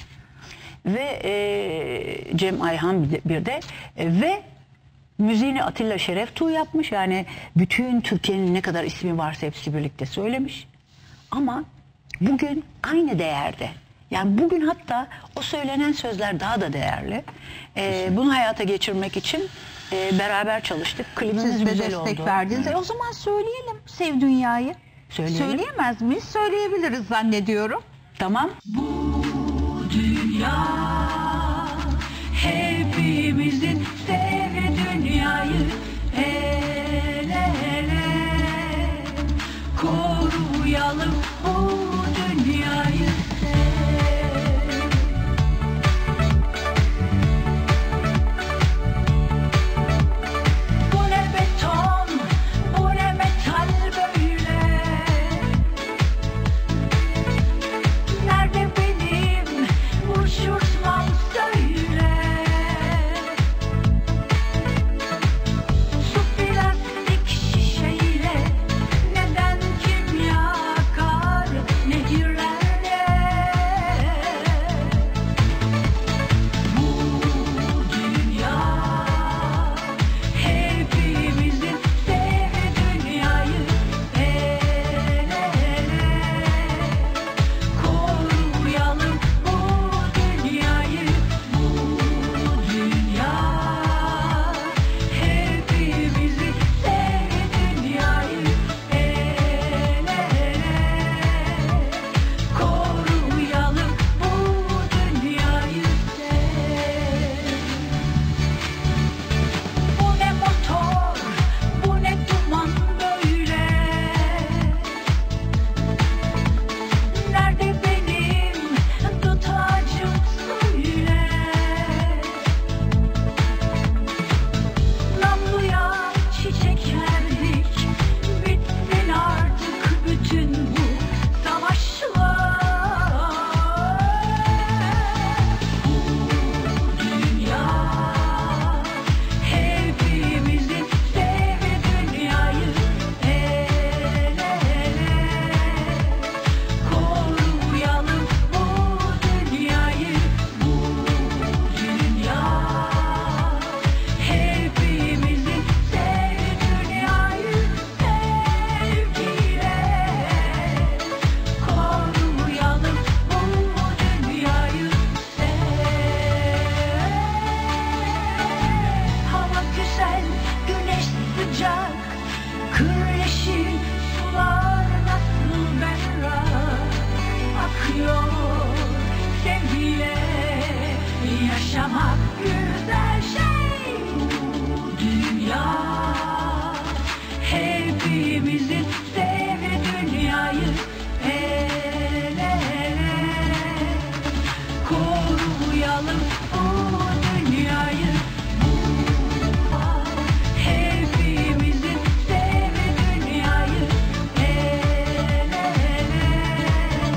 S3: Ve e, Cem Ayhan bir de, bir de E, ve müziğini Atilla Şereftuğ yapmış. Yani bütün Türkiye'nin ne kadar ismi varsa hepsi birlikte söylemiş. Ama bugün aynı değerde. Yani bugün hatta o söylenen sözler daha da değerli. E, bunu hayata geçirmek için e, beraber çalıştık. Klibimiz
S1: Siz de
S3: güzel
S1: destek
S3: oldu.
S1: verdiniz. E, o zaman söyleyelim Sev Dünyayı.
S3: Söyleyelim.
S1: Söyleyemez miyiz? Söyleyebiliriz zannediyorum.
S3: Tamam.
S5: Dünya hepimizin, sev dünyayı el ele koruyalım bu dünyayı. Bu ne beton, bu ne metal böyle. Nerede benim uçurtmam söyle. Su plastik şişeyle neden kim yakar Kır yeşil sular nasıl berrak akıyor sevgiyle. Yaşamak güzel şey bu dünya. Hepimizin sevdiği dünyayı el ele koruyalım bu dünyayı. Hepimizin sevdiği dünyayı el ele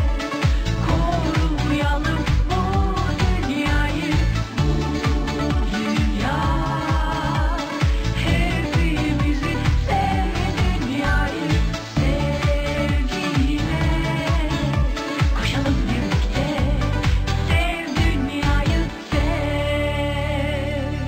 S5: koruyalım bu dünyayı. Bu dünya hepimizin sevdiği dünyayı sevgiyle koşalım birlikte. Sev dünyayı sev.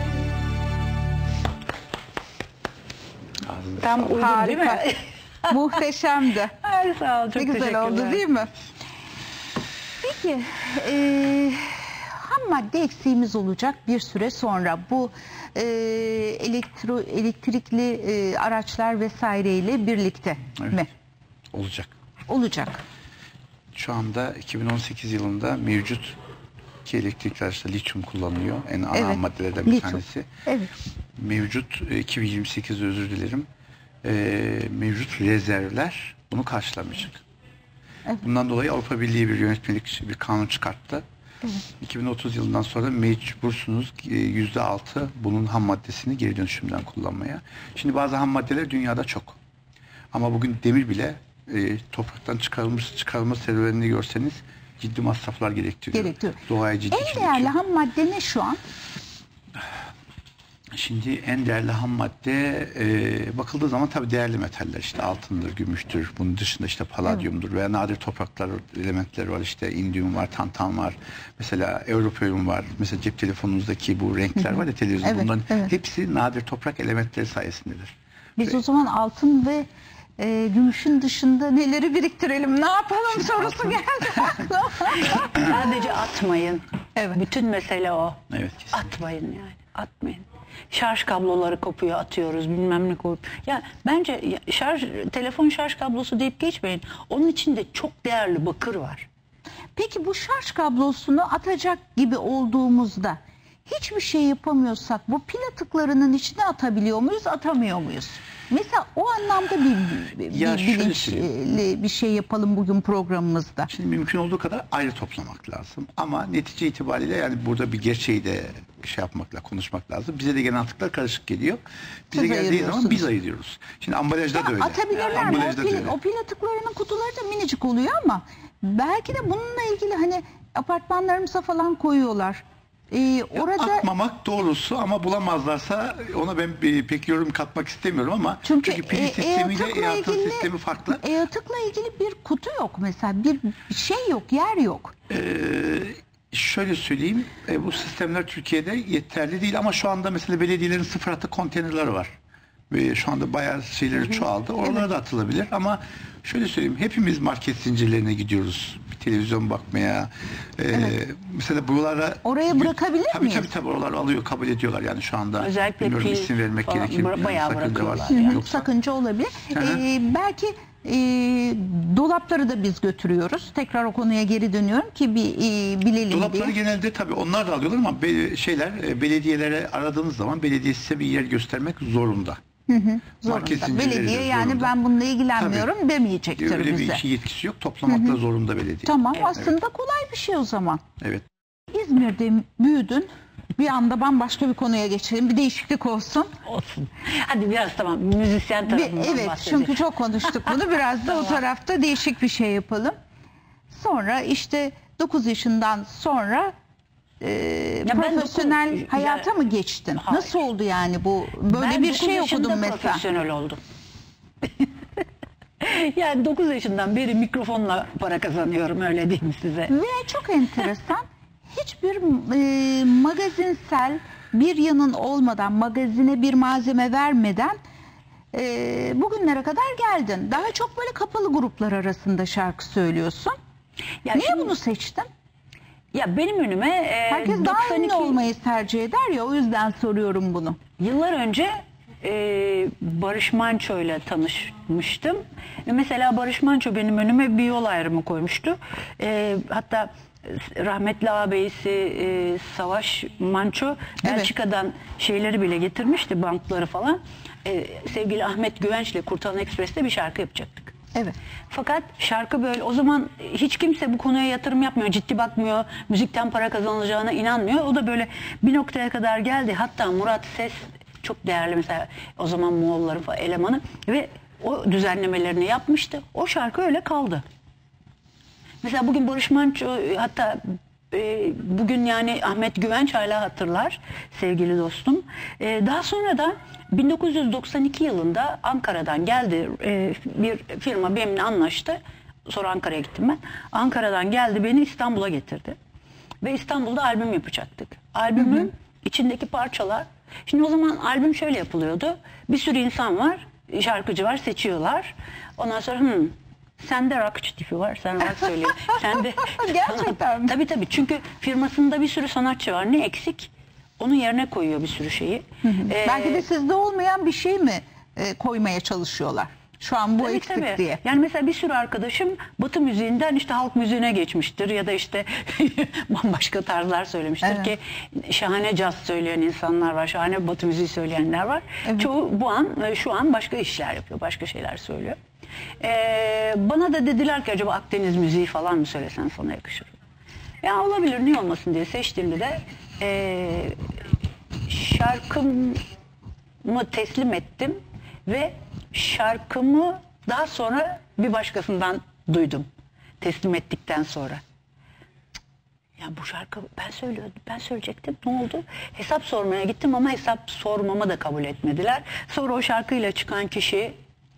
S4: Ağzınıza
S3: Tam
S4: sağlık.
S3: uygun değil mi?
S1: Harika. Muhteşemdi.
S3: Ay, sağ ol, çok
S1: Ne güzel oldu
S3: teşekkürler.
S1: değil mi? Peki e, ham madde eksiğimiz olacak bir süre sonra bu e, elektro elektrikli e, araçlar vesaireyle birlikte
S4: Evet.
S1: mi
S4: Olacak.
S1: olacak?
S4: Şu anda iki bin on sekiz yılında mevcut ki elektrikli araçta lityum kullanılıyor. En ana
S1: Evet.
S4: maddelerden bir
S1: Lityum.
S4: tanesi.
S1: Evet.
S4: Mevcut e, iki bin yirmi sekizde özür dilerim. e, mevcut rezervler bunu karşılamayacak.
S1: Evet.
S4: Bundan dolayı Avrupa Birliği bir yönetmelik bir kanun çıkarttı. iki bin otuz yılından sonra mecbursunuz e, yüzde altı bunun ham maddesini geri dönüşümden kullanmaya. Şimdi bazı ham maddeler dünyada çok. Ama bugün demir bile e, topraktan çıkarılmış çıkarılma serüvenini görseniz ciddi masraflar gerektiriyor.
S1: Gerektiriyor.
S4: Doğaya ciddi
S1: En
S4: kirletiyor.
S1: değerli ham madde ne şu an?
S4: Şimdi en değerli ham madde e, bakıldığı zaman tabii değerli metaller işte altındır, gümüştür. Bunun dışında işte paladyumdur veya nadir topraklar elementleri var, işte indium var, tantan var. Mesela europeum var. Mesela cep telefonunuzdaki bu renkler var ya televizyon.
S1: Evet,
S4: Bunların
S1: evet.
S4: hepsi nadir toprak elementleri sayesindedir.
S1: Biz o zaman altın ve e, gümüşün dışında neleri biriktirelim, ne yapalım sorusu geldi aklıma.
S3: Sadece atmayın.
S1: Evet.
S3: Bütün mesele o.
S4: Evet, kesinlikle.
S3: Atmayın yani. Atmayın. Şarj kabloları kopuyor, atıyoruz, bilmem ne kopuyor. Ya bence ya- şarj telefon şarj kablosu deyip geçmeyin. Onun içinde çok değerli bakır var.
S1: Peki bu şarj kablosunu atacak gibi olduğumuzda hiçbir şey yapamıyorsak bu pil atıklarının içine atabiliyor muyuz, atamıyor muyuz? Mesela o anlamda bir, bir,
S4: Ya
S1: bir
S4: şöyle
S1: bilinçli bir şey yapalım bugün programımızda.
S4: Şimdi mümkün olduğu kadar ayrı toplamak lazım. Ama netice itibariyle yani burada bir gerçeği de şey yapmakla konuşmak lazım. Bize de gelen atıklar karışık geliyor. Bize
S1: Siz
S4: geldiği zaman
S1: ayırıyorsunuz.
S4: biz ayırıyoruz. Şimdi ambalajda
S1: Ya
S4: da öyle.
S1: atabilirler mi? O
S4: Ambalajda da
S1: pil,
S4: öyle.
S1: o pil atıklarının kutuları da minicik oluyor ama belki de bununla ilgili hani apartmanlarımıza falan koyuyorlar. Ee, orada
S4: Atmamak doğrusu ama bulamazlarsa ona ben e, pek yorum katmak istemiyorum ama
S1: Çünkü
S4: çünkü, pil
S1: e-
S4: sistemiyle
S1: e-atıkla
S4: e-atım
S1: ilgili-
S4: sistemi farklı.
S1: e-atıkla ilgili bir kutu yok mesela, bir şey yok, yer yok.
S4: Ee, şöyle söyleyeyim, e, bu sistemler Türkiye'de yeterli değil ama şu anda mesela belediyelerin sıfır atık konteynerleri var. Ve şu anda bayağı şeyleri çoğaldı. Oralara da atılabilir ama şöyle söyleyeyim, hepimiz market zincirlerine gidiyoruz. Bir televizyon bakmaya. Ee, Mesela buralara...
S1: Oraya bırakabilir
S4: tabii,
S1: miyiz?
S4: Tabii tabii oralar alıyor, kabul ediyorlar yani şu anda.
S3: Özellikle
S4: Bilmiyorum,
S3: pil
S4: isim vermek
S3: falan
S4: gerekir.
S3: bıra- bayağı
S4: sakınca
S3: bırakıyorlar
S4: varsa.
S3: yani.
S4: Yoksa-
S1: Sakınca olabilir.
S4: Hı hı.
S1: Ee, belki e, dolapları da biz götürüyoruz. Tekrar o konuya geri dönüyorum ki bir e, bilelim
S4: Dolapları
S1: diye.
S4: genelde tabii onlar da alıyorlar ama be- şeyler e, belediyelere aradığınız zaman belediye size bir yer göstermek zorunda. Market
S1: Zorunda.
S4: zincirleri de
S1: Belediye yani
S4: zorunda.
S1: ben bununla ilgilenmiyorum demeyecektir
S4: Öyle bir
S1: bize.
S4: iki yetkisi yok. Toplamakta zorunda belediye.
S1: Tamam, aslında kolay bir şey o zaman.
S4: Evet.
S1: İzmir'de büyüdün. Bir anda bambaşka bir konuya geçelim. Bir değişiklik olsun.
S3: Olsun. Hadi biraz tamam müzisyen
S1: Bir,
S3: tarafından
S1: evet,
S3: bahsedelim.
S1: çünkü çok konuştuk bunu. Biraz da o tarafta değişik bir şey yapalım. Sonra işte dokuz yaşından sonra e,
S3: Ya ben
S1: profesyonel
S3: dokuz-
S1: hayata
S3: ya-
S1: mı geçtin?
S3: Hayır.
S1: Nasıl oldu yani bu? Böyle
S3: Ben
S1: bir
S3: dokuz
S1: şey
S3: yaşında
S1: okudum mesela.
S3: profesyonel oldum. Yani dokuz yaşından beri mikrofonla para kazanıyorum, öyle diyeyim size.
S1: Ve çok enteresan, hiçbir e, magazinsel bir yanın olmadan, magazine bir malzeme vermeden e, bugünlere kadar geldin. Daha çok böyle kapalı gruplar arasında şarkı söylüyorsun.
S3: Ya
S1: Niye
S3: şimdi-
S1: bunu seçtin?
S3: Ya benim önüme e,
S1: Herkes daha
S3: doksan
S1: ünlü
S3: iki
S1: olmayı tercih eder ya, o yüzden soruyorum bunu.
S3: yıllar önce e, Barış Manço ile tanışmıştım. E, mesela Barış Manço benim önüme bir yol ayrımı koymuştu. E, hatta rahmetli ağabeyisi e, Savaş Manço Belçika'dan şeyleri bile getirmişti, bankları falan. E, sevgili Ahmet Güvenç'le Kurtalan Ekspres'te bir şarkı yapacaktık.
S1: Evet.
S3: Fakat şarkı böyle, o zaman hiç kimse bu konuya yatırım yapmıyor, ciddi bakmıyor, müzikten para kazanılacağına inanmıyor. O da böyle bir noktaya kadar geldi. Hatta Murat Ses çok değerli mesela, o zaman Moğolların falan elemanı ve o düzenlemelerini yapmıştı. O şarkı öyle kaldı. Mesela bugün Barış Manço, hatta e, bugün yani Ahmet Güvenç hala hatırlar sevgili dostum. E, daha sonra da bin dokuz yüz doksan iki yılında Ankara'dan geldi e, bir firma benimle anlaştı. Sonra Ankara'ya gittim ben. Ankara'dan geldi, beni İstanbul'a getirdi. Ve İstanbul'da albüm yapacaktık. Albümün hı hı. içindeki parçalar. Şimdi o zaman albüm şöyle yapılıyordu. Bir sürü insan var, şarkıcı var, seçiyorlar. Ondan sonra hı, sende rockçı tipi var, sen rock söylüyorsun. Sende
S1: gerçekten mi?
S3: Tabii tabii, çünkü firmasında bir sürü sanatçı var. Ne eksik? Onun yerine koyuyor bir sürü şeyi.
S1: Hı hı.
S3: Ee,
S1: Belki de sizde olmayan bir şey mi e, koymaya çalışıyorlar? Şu an bu
S3: tabii,
S1: eksik
S3: tabii.
S1: diye.
S3: Yani mesela bir sürü arkadaşım Batı müziğinden işte halk müziğine geçmiştir ya da işte bambaşka tarzlar söylemiştir
S1: Evet.
S3: ki şahane caz söyleyen insanlar var, şahane Batı müziği söyleyenler var.
S1: Evet.
S3: Çoğu bu an şu an başka işler yapıyor, başka şeyler söylüyor. Ee, bana da dediler ki acaba Akdeniz müziği falan mı söylesen sana yakışır. Ya olabilir, niye olmasın diye seçtiğimde de e, şarkımı teslim ettim ve şarkımı daha sonra bir başkasından duydum. Teslim ettikten sonra. Ya bu şarkı ben söylüyordum, ben söyleyecektim. Ne oldu? Hesap sormaya gittim ama hesap sormama da kabul etmediler. Sonra o şarkıyla çıkan kişi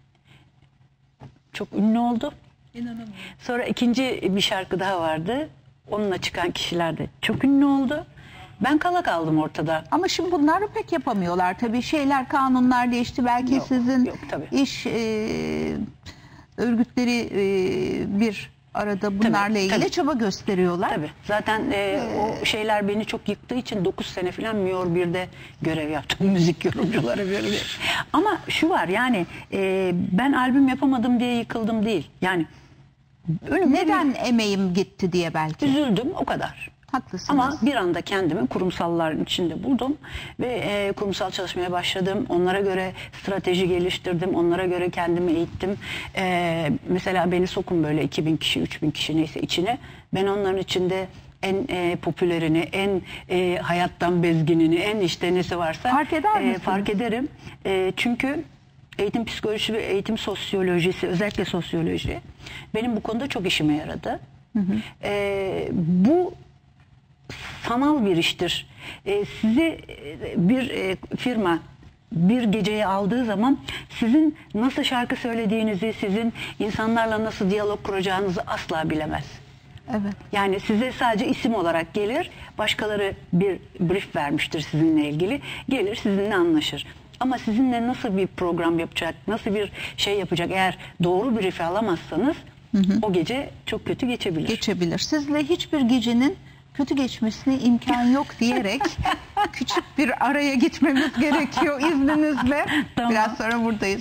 S3: çok ünlü oldu.
S1: İnanamıyorum.
S3: Sonra ikinci bir şarkı daha vardı. Onunla çıkan kişiler de çok ünlü oldu. Ben kala kaldım ortada.
S1: Ama şimdi bunları pek yapamıyorlar. Tabii şeyler, kanunlar değişti. Belki
S3: Yok,
S1: sizin
S3: yok tabii.
S1: iş e, örgütleri e, bir arada bunlarla
S3: Tabii,
S1: ilgili
S3: tabii.
S1: çaba gösteriyorlar.
S3: Tabii. Zaten e, o şeyler beni çok yıktığı için dokuz sene falan Miyor bir'de görev yaptım. Müzik yorumcuları birliği. Ama şu var yani e, ben albüm yapamadım diye yıkıldım değil. Yani önümde
S1: Neden emeğim gitti diye belki.
S3: bir üzüldüm, o kadar.
S1: Haklısınız.
S3: Ama bir anda kendimi kurumsalların içinde buldum ve e, kurumsal çalışmaya başladım. Onlara göre strateji geliştirdim. Onlara göre kendimi eğittim. E, mesela beni sokun böyle iki bin kişi, üç bin kişi neyse içine. Ben onların içinde en e, popülerini, en e, hayattan bezginini, en işte nesi varsa
S1: Fark eder
S3: e,
S1: misiniz?
S3: fark ederim. E, çünkü eğitim psikolojisi ve eğitim sosyolojisi, özellikle sosyoloji benim bu konuda çok işime yaradı. Hı hı. E, bu sanal bir iştir. E, sizi e, bir e, firma bir geceye aldığı zaman sizin nasıl şarkı söylediğinizi, sizin insanlarla nasıl diyalog kuracağınızı asla bilemez.
S1: Evet.
S3: Yani size sadece isim olarak gelir, başkaları bir brief vermiştir sizinle ilgili, gelir sizinle anlaşır. Ama sizinle nasıl bir program yapacak, nasıl bir şey yapacak, eğer doğru brief'i alamazsanız hı hı. o gece çok kötü geçebilir.
S1: Geçebilir. Sizle hiçbir gecenin kötü geçmesine imkan yok diyerek küçük bir araya gitmemiz gerekiyor izninizle.
S3: Tamam.
S1: Biraz sonra buradayız.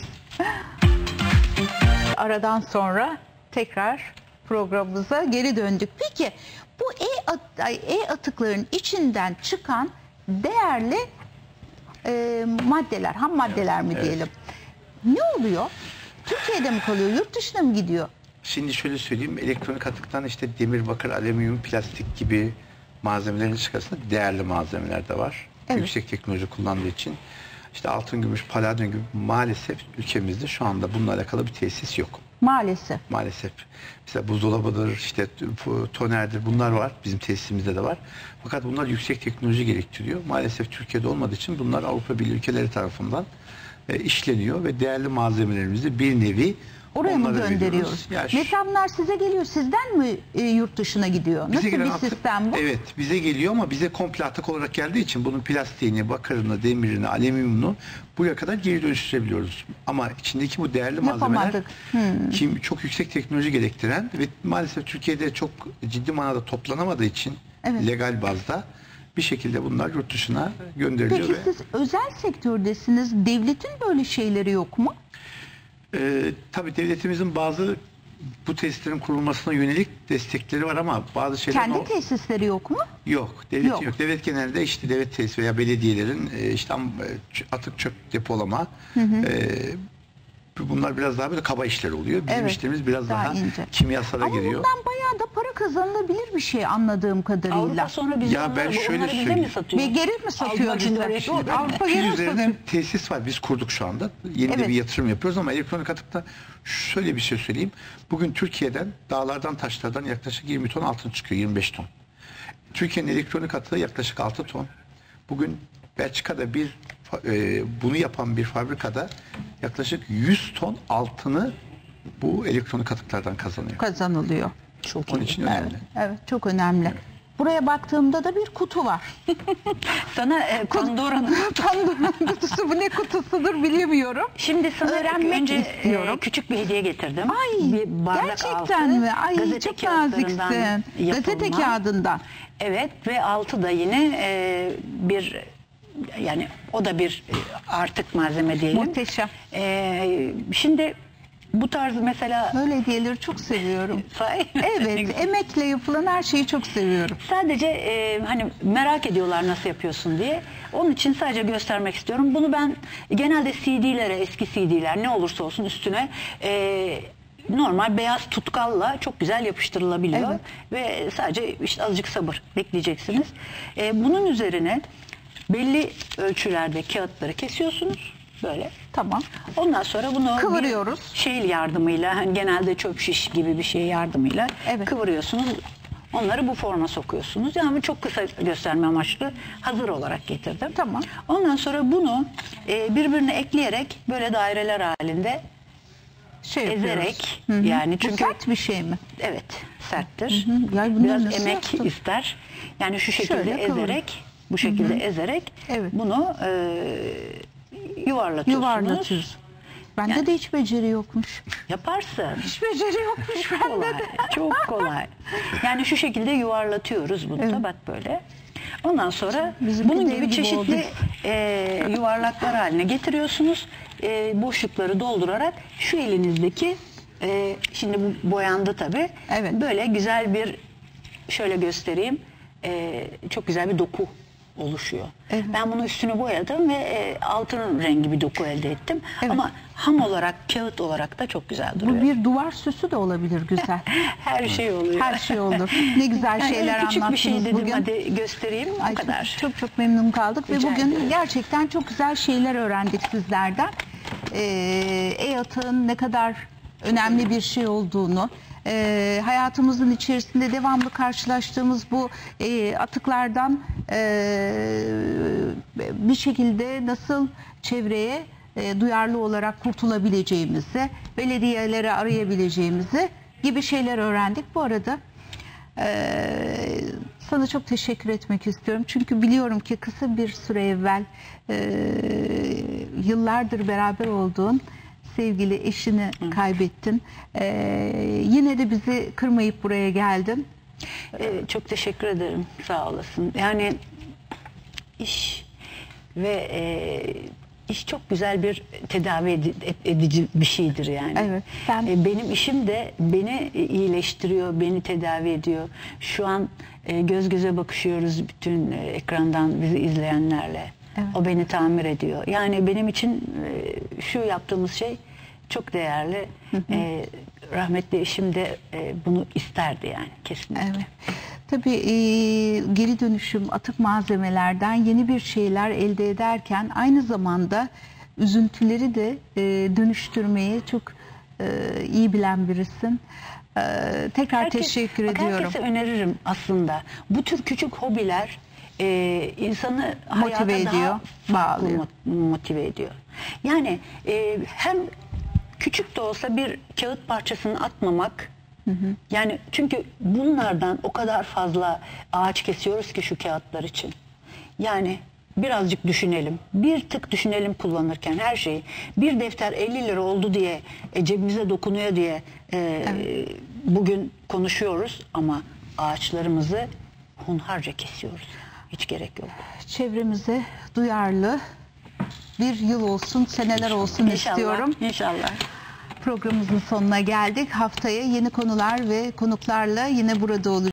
S1: Aradan sonra tekrar programımıza geri döndük. Peki bu e-atıkların içinden çıkan değerli e, maddeler, ham maddeler mi
S4: Evet.
S1: diyelim? Ne oluyor? Türkiye'de mi kalıyor, yurt dışına mı gidiyor?
S4: Şimdi şöyle söyleyeyim, elektronik atıktan işte demir, bakır, alüminyum, plastik gibi malzemelerin çıkarısında değerli malzemeler de var.
S1: Evet.
S4: Yüksek teknoloji kullandığı için. İşte altın, gümüş, paladyum gibi maalesef ülkemizde şu anda bununla alakalı bir tesis yok.
S1: Maalesef.
S4: Maalesef. Mesela buzdolabıdır, işte tonerdir, bunlar var. Bizim tesisimizde de var. Fakat bunlar yüksek teknoloji gerektiriyor. Maalesef Türkiye'de olmadığı için bunlar Avrupa Birliği ülkeleri tarafından e, işleniyor ve değerli malzemelerimizi bir nevi
S1: Oraya mı
S4: onlara
S1: gönderiyoruz?
S4: veriyoruz. Ya şu-
S1: Reklamlar size geliyor, sizden mi e, yurt dışına gidiyor?
S4: Bize
S1: Nasıl
S4: gelen
S1: bir
S4: atık-
S1: sistem bu?
S4: Evet, bize geliyor ama bize komple atık olarak geldiği için bunun plastiğini, bakırını, demirini, alüminyumunu buraya kadar geri dönüştürebiliyoruz. Ama içindeki bu değerli malzemeler
S1: Yapamadık. Hmm.
S4: kim çok yüksek teknoloji gerektiren ve maalesef Türkiye'de çok ciddi manada toplanamadığı için
S1: Evet.
S4: legal bazda bir şekilde bunlar yurt dışına gönderiliyor.
S1: Peki
S4: ve,
S1: siz özel sektördesiniz. Devletin böyle şeyleri yok mu?
S4: e, tabii devletimizin bazı bu tesislerin kurulmasına yönelik destekleri var ama bazı şeyler
S1: Kendi
S4: o-
S1: tesisleri yok mu?
S4: yok. Devlet
S1: Yok.
S4: yok. Devlet genelde işte devlet tesisi veya belediyelerin e, işte am- e, atık çöp depolama e, bunlar biraz daha böyle kaba işler oluyor. Bizim
S1: Evet,
S4: işlerimiz biraz
S1: daha
S4: daha,
S1: ince.
S4: kimyasala
S1: Ama
S4: giriyor.
S1: bundan bayağı da para kazanılabilir bir şey anladığım kadarıyla.
S3: Avrupa sonra biz
S4: Ya
S3: onları,
S4: ben
S3: bu-
S4: şöyle
S3: onları bize mi
S4: söyleyeyim.
S3: satıyor?
S1: Ve geri mi satıyor
S3: Avrupa şimdi
S1: bize?
S3: oraya
S1: Şimdi
S3: doğru.
S1: Avrupa
S4: Pil
S1: geri mi
S4: üzerinden
S1: satıyor?
S4: tesis var. Biz kurduk şu anda. Yeni de
S1: Evet.
S4: bir yatırım yapıyoruz ama elektronik atıkta şöyle bir şey söyleyeyim. Bugün Türkiye'den dağlardan taşlardan yaklaşık yirmi ton altın çıkıyor. yirmi beş ton. Türkiye'nin elektronik atığı yaklaşık altı ton. Bugün Belçika'da bir e, bunu yapan bir fabrikada yaklaşık yüz ton altını bu elektronik atıklardan kazanıyor.
S1: Kazanılıyor.
S3: Çok
S4: Onun
S3: iyi.
S4: için önemli.
S1: Evet, evet çok önemli. Buraya baktığımda da bir kutu var.
S3: Sana e, Pandora'nın
S1: Pandora'nın kutusu bu ne kutusudur bilemiyorum.
S3: Şimdi sana
S1: Öğrenmek
S3: önce
S1: istiyorum.
S3: e, küçük bir hediye getirdim.
S1: Ay
S3: bir bardak
S1: gerçekten
S3: altı,
S1: mi? Ay
S3: gazete
S1: çok
S3: kağıtlarından
S1: naziksin. Gazete
S3: yapılma.
S1: kağıdından.
S3: Evet ve altı da yine e, bir yani o da bir e, artık malzeme diyelim.
S1: Muhteşem.
S3: E, şimdi bu tarz mesela
S1: Böyle hediyeleri çok seviyorum.
S3: Sahi-
S1: Evet, emekle yapılan her şeyi çok seviyorum.
S3: Sadece e, hani merak ediyorlar nasıl yapıyorsun diye. Onun için sadece göstermek istiyorum. Bunu ben genelde C D'lere, eski C D'ler ne olursa olsun üstüne e, normal beyaz tutkalla çok güzel yapıştırılabiliyor.
S1: Evet.
S3: Ve sadece işte azıcık sabır bekleyeceksiniz. E, bunun üzerine belli ölçülerde kağıtları kesiyorsunuz. Böyle.
S1: Tamam.
S3: Ondan sonra bunu
S1: Kıvırıyoruz.
S3: bir şey yardımıyla, hani genelde çöp şiş gibi bir şey yardımıyla
S1: Evet.
S3: kıvırıyorsunuz. Onları bu forma sokuyorsunuz. Yani çok kısa gösterme amaçlı hazır olarak getirdim.
S1: Tamam.
S3: Ondan sonra bunu e, birbirine ekleyerek böyle daireler halinde
S1: Şey yapıyoruz.
S3: ezerek
S1: Hı hı.
S3: yani
S1: Bu
S3: çünkü
S1: sert bir şey mi?
S3: evet serttir.
S1: Hı hı. Ya bunları
S3: Biraz
S1: nasıl
S3: emek
S1: yaptın?
S3: ister. Yani şu şekilde
S1: Şöyle kıvırın.
S3: ezerek bu şekilde ezerek
S1: Evet.
S3: bunu e, yuvarlatıyorsunuz.
S1: Yuvarlatıyoruz. Bende
S3: Yani-
S1: de hiç beceri yokmuş.
S3: Yaparsın.
S1: Hiç beceri yokmuş
S3: Çok
S1: bende
S3: kolay,
S1: de.
S3: çok kolay. Yani şu şekilde yuvarlatıyoruz bunu da bak böyle. Ondan sonra
S1: Bizimki
S3: bunun
S1: dev
S3: gibi
S1: gibi
S3: çeşitli
S1: oldu.
S3: e, yuvarlaklar haline getiriyorsunuz. E, boşlukları doldurarak şu elinizdeki e, şimdi bu boyandı tabii.
S1: Evet.
S3: Böyle güzel bir şöyle göstereyim. E, çok güzel bir doku oluşuyor.
S1: Evet.
S3: Ben bunu üstünü boyadım ve e, altın rengi bir doku elde ettim.
S1: Evet.
S3: Ama ham olarak, kağıt olarak da çok güzel duruyor.
S1: Bu bir duvar süsü de olabilir güzel.
S3: Her şey oluyor.
S1: Her şey olur. Ne güzel
S3: Yani
S1: şeyler
S3: küçük
S1: anlattınız
S3: bir şey dedim
S1: bugün.
S3: hadi göstereyim o
S1: Ay,
S3: kadar.
S1: Çok, çok çok memnun kaldık
S3: Rica
S1: ve bugün
S3: ederim.
S1: gerçekten çok güzel şeyler öğrendik sizlerden. Ee, E-atığın ne kadar önemli bir şey olduğunu, e, hayatımızın içerisinde devamlı karşılaştığımız bu e, atıklardan e, bir şekilde nasıl çevreye e, duyarlı olarak kurtulabileceğimizi, belediyeleri arayabileceğimizi gibi şeyler öğrendik. Bu arada Ee, sana çok teşekkür etmek istiyorum. Çünkü biliyorum ki kısa bir süre evvel e, yıllardır beraber olduğun sevgili eşini kaybettin. Ee, yine de bizi kırmayıp buraya geldin.
S3: Ee, çok teşekkür ederim sağ olasın. Yani iş ve e, iş çok güzel bir tedavi edi- edici bir şeydir yani.
S1: Evet, ben-
S3: E, benim işim de beni iyileştiriyor, beni tedavi ediyor. Şu an e, göz göze bakışıyoruz bütün e, ekrandan bizi izleyenlerle.
S1: Evet.
S3: O beni tamir ediyor. Yani benim için e, şu yaptığımız şey çok değerli. E, rahmetli eşim de e, bunu isterdi yani kesinlikle.
S1: Evet. Tabii e, geri dönüşüm atık malzemelerden yeni bir şeyler elde ederken aynı zamanda üzüntüleri de e, dönüştürmeyi çok e, iyi bilen birisin. E, tekrar
S3: Herkes-
S1: teşekkür
S3: bak
S1: ediyorum.
S3: Herkese öneririm aslında. Bu tür küçük hobiler e, insanı
S1: Motive
S3: hayata
S1: ediyor,
S3: daha farklı
S1: bağlıyor.
S3: mo- motive ediyor. Yani e, hem küçük de olsa bir kağıt parçasını atmamak. Yani çünkü bunlardan o kadar fazla ağaç kesiyoruz ki şu kağıtlar için. Yani birazcık düşünelim. Bir tık düşünelim kullanırken her şeyi. Bir defter elli lira oldu diye e, cebimize dokunuyor diye e, bugün konuşuyoruz ama ağaçlarımızı hunharca kesiyoruz. Hiç gerek yok.
S1: Çevremize duyarlı bir yıl olsun, seneler olsun istiyorum.
S3: İnşallah.
S1: Programımızın sonuna geldik. Haftaya yeni konular ve konuklarla yine burada olacağız.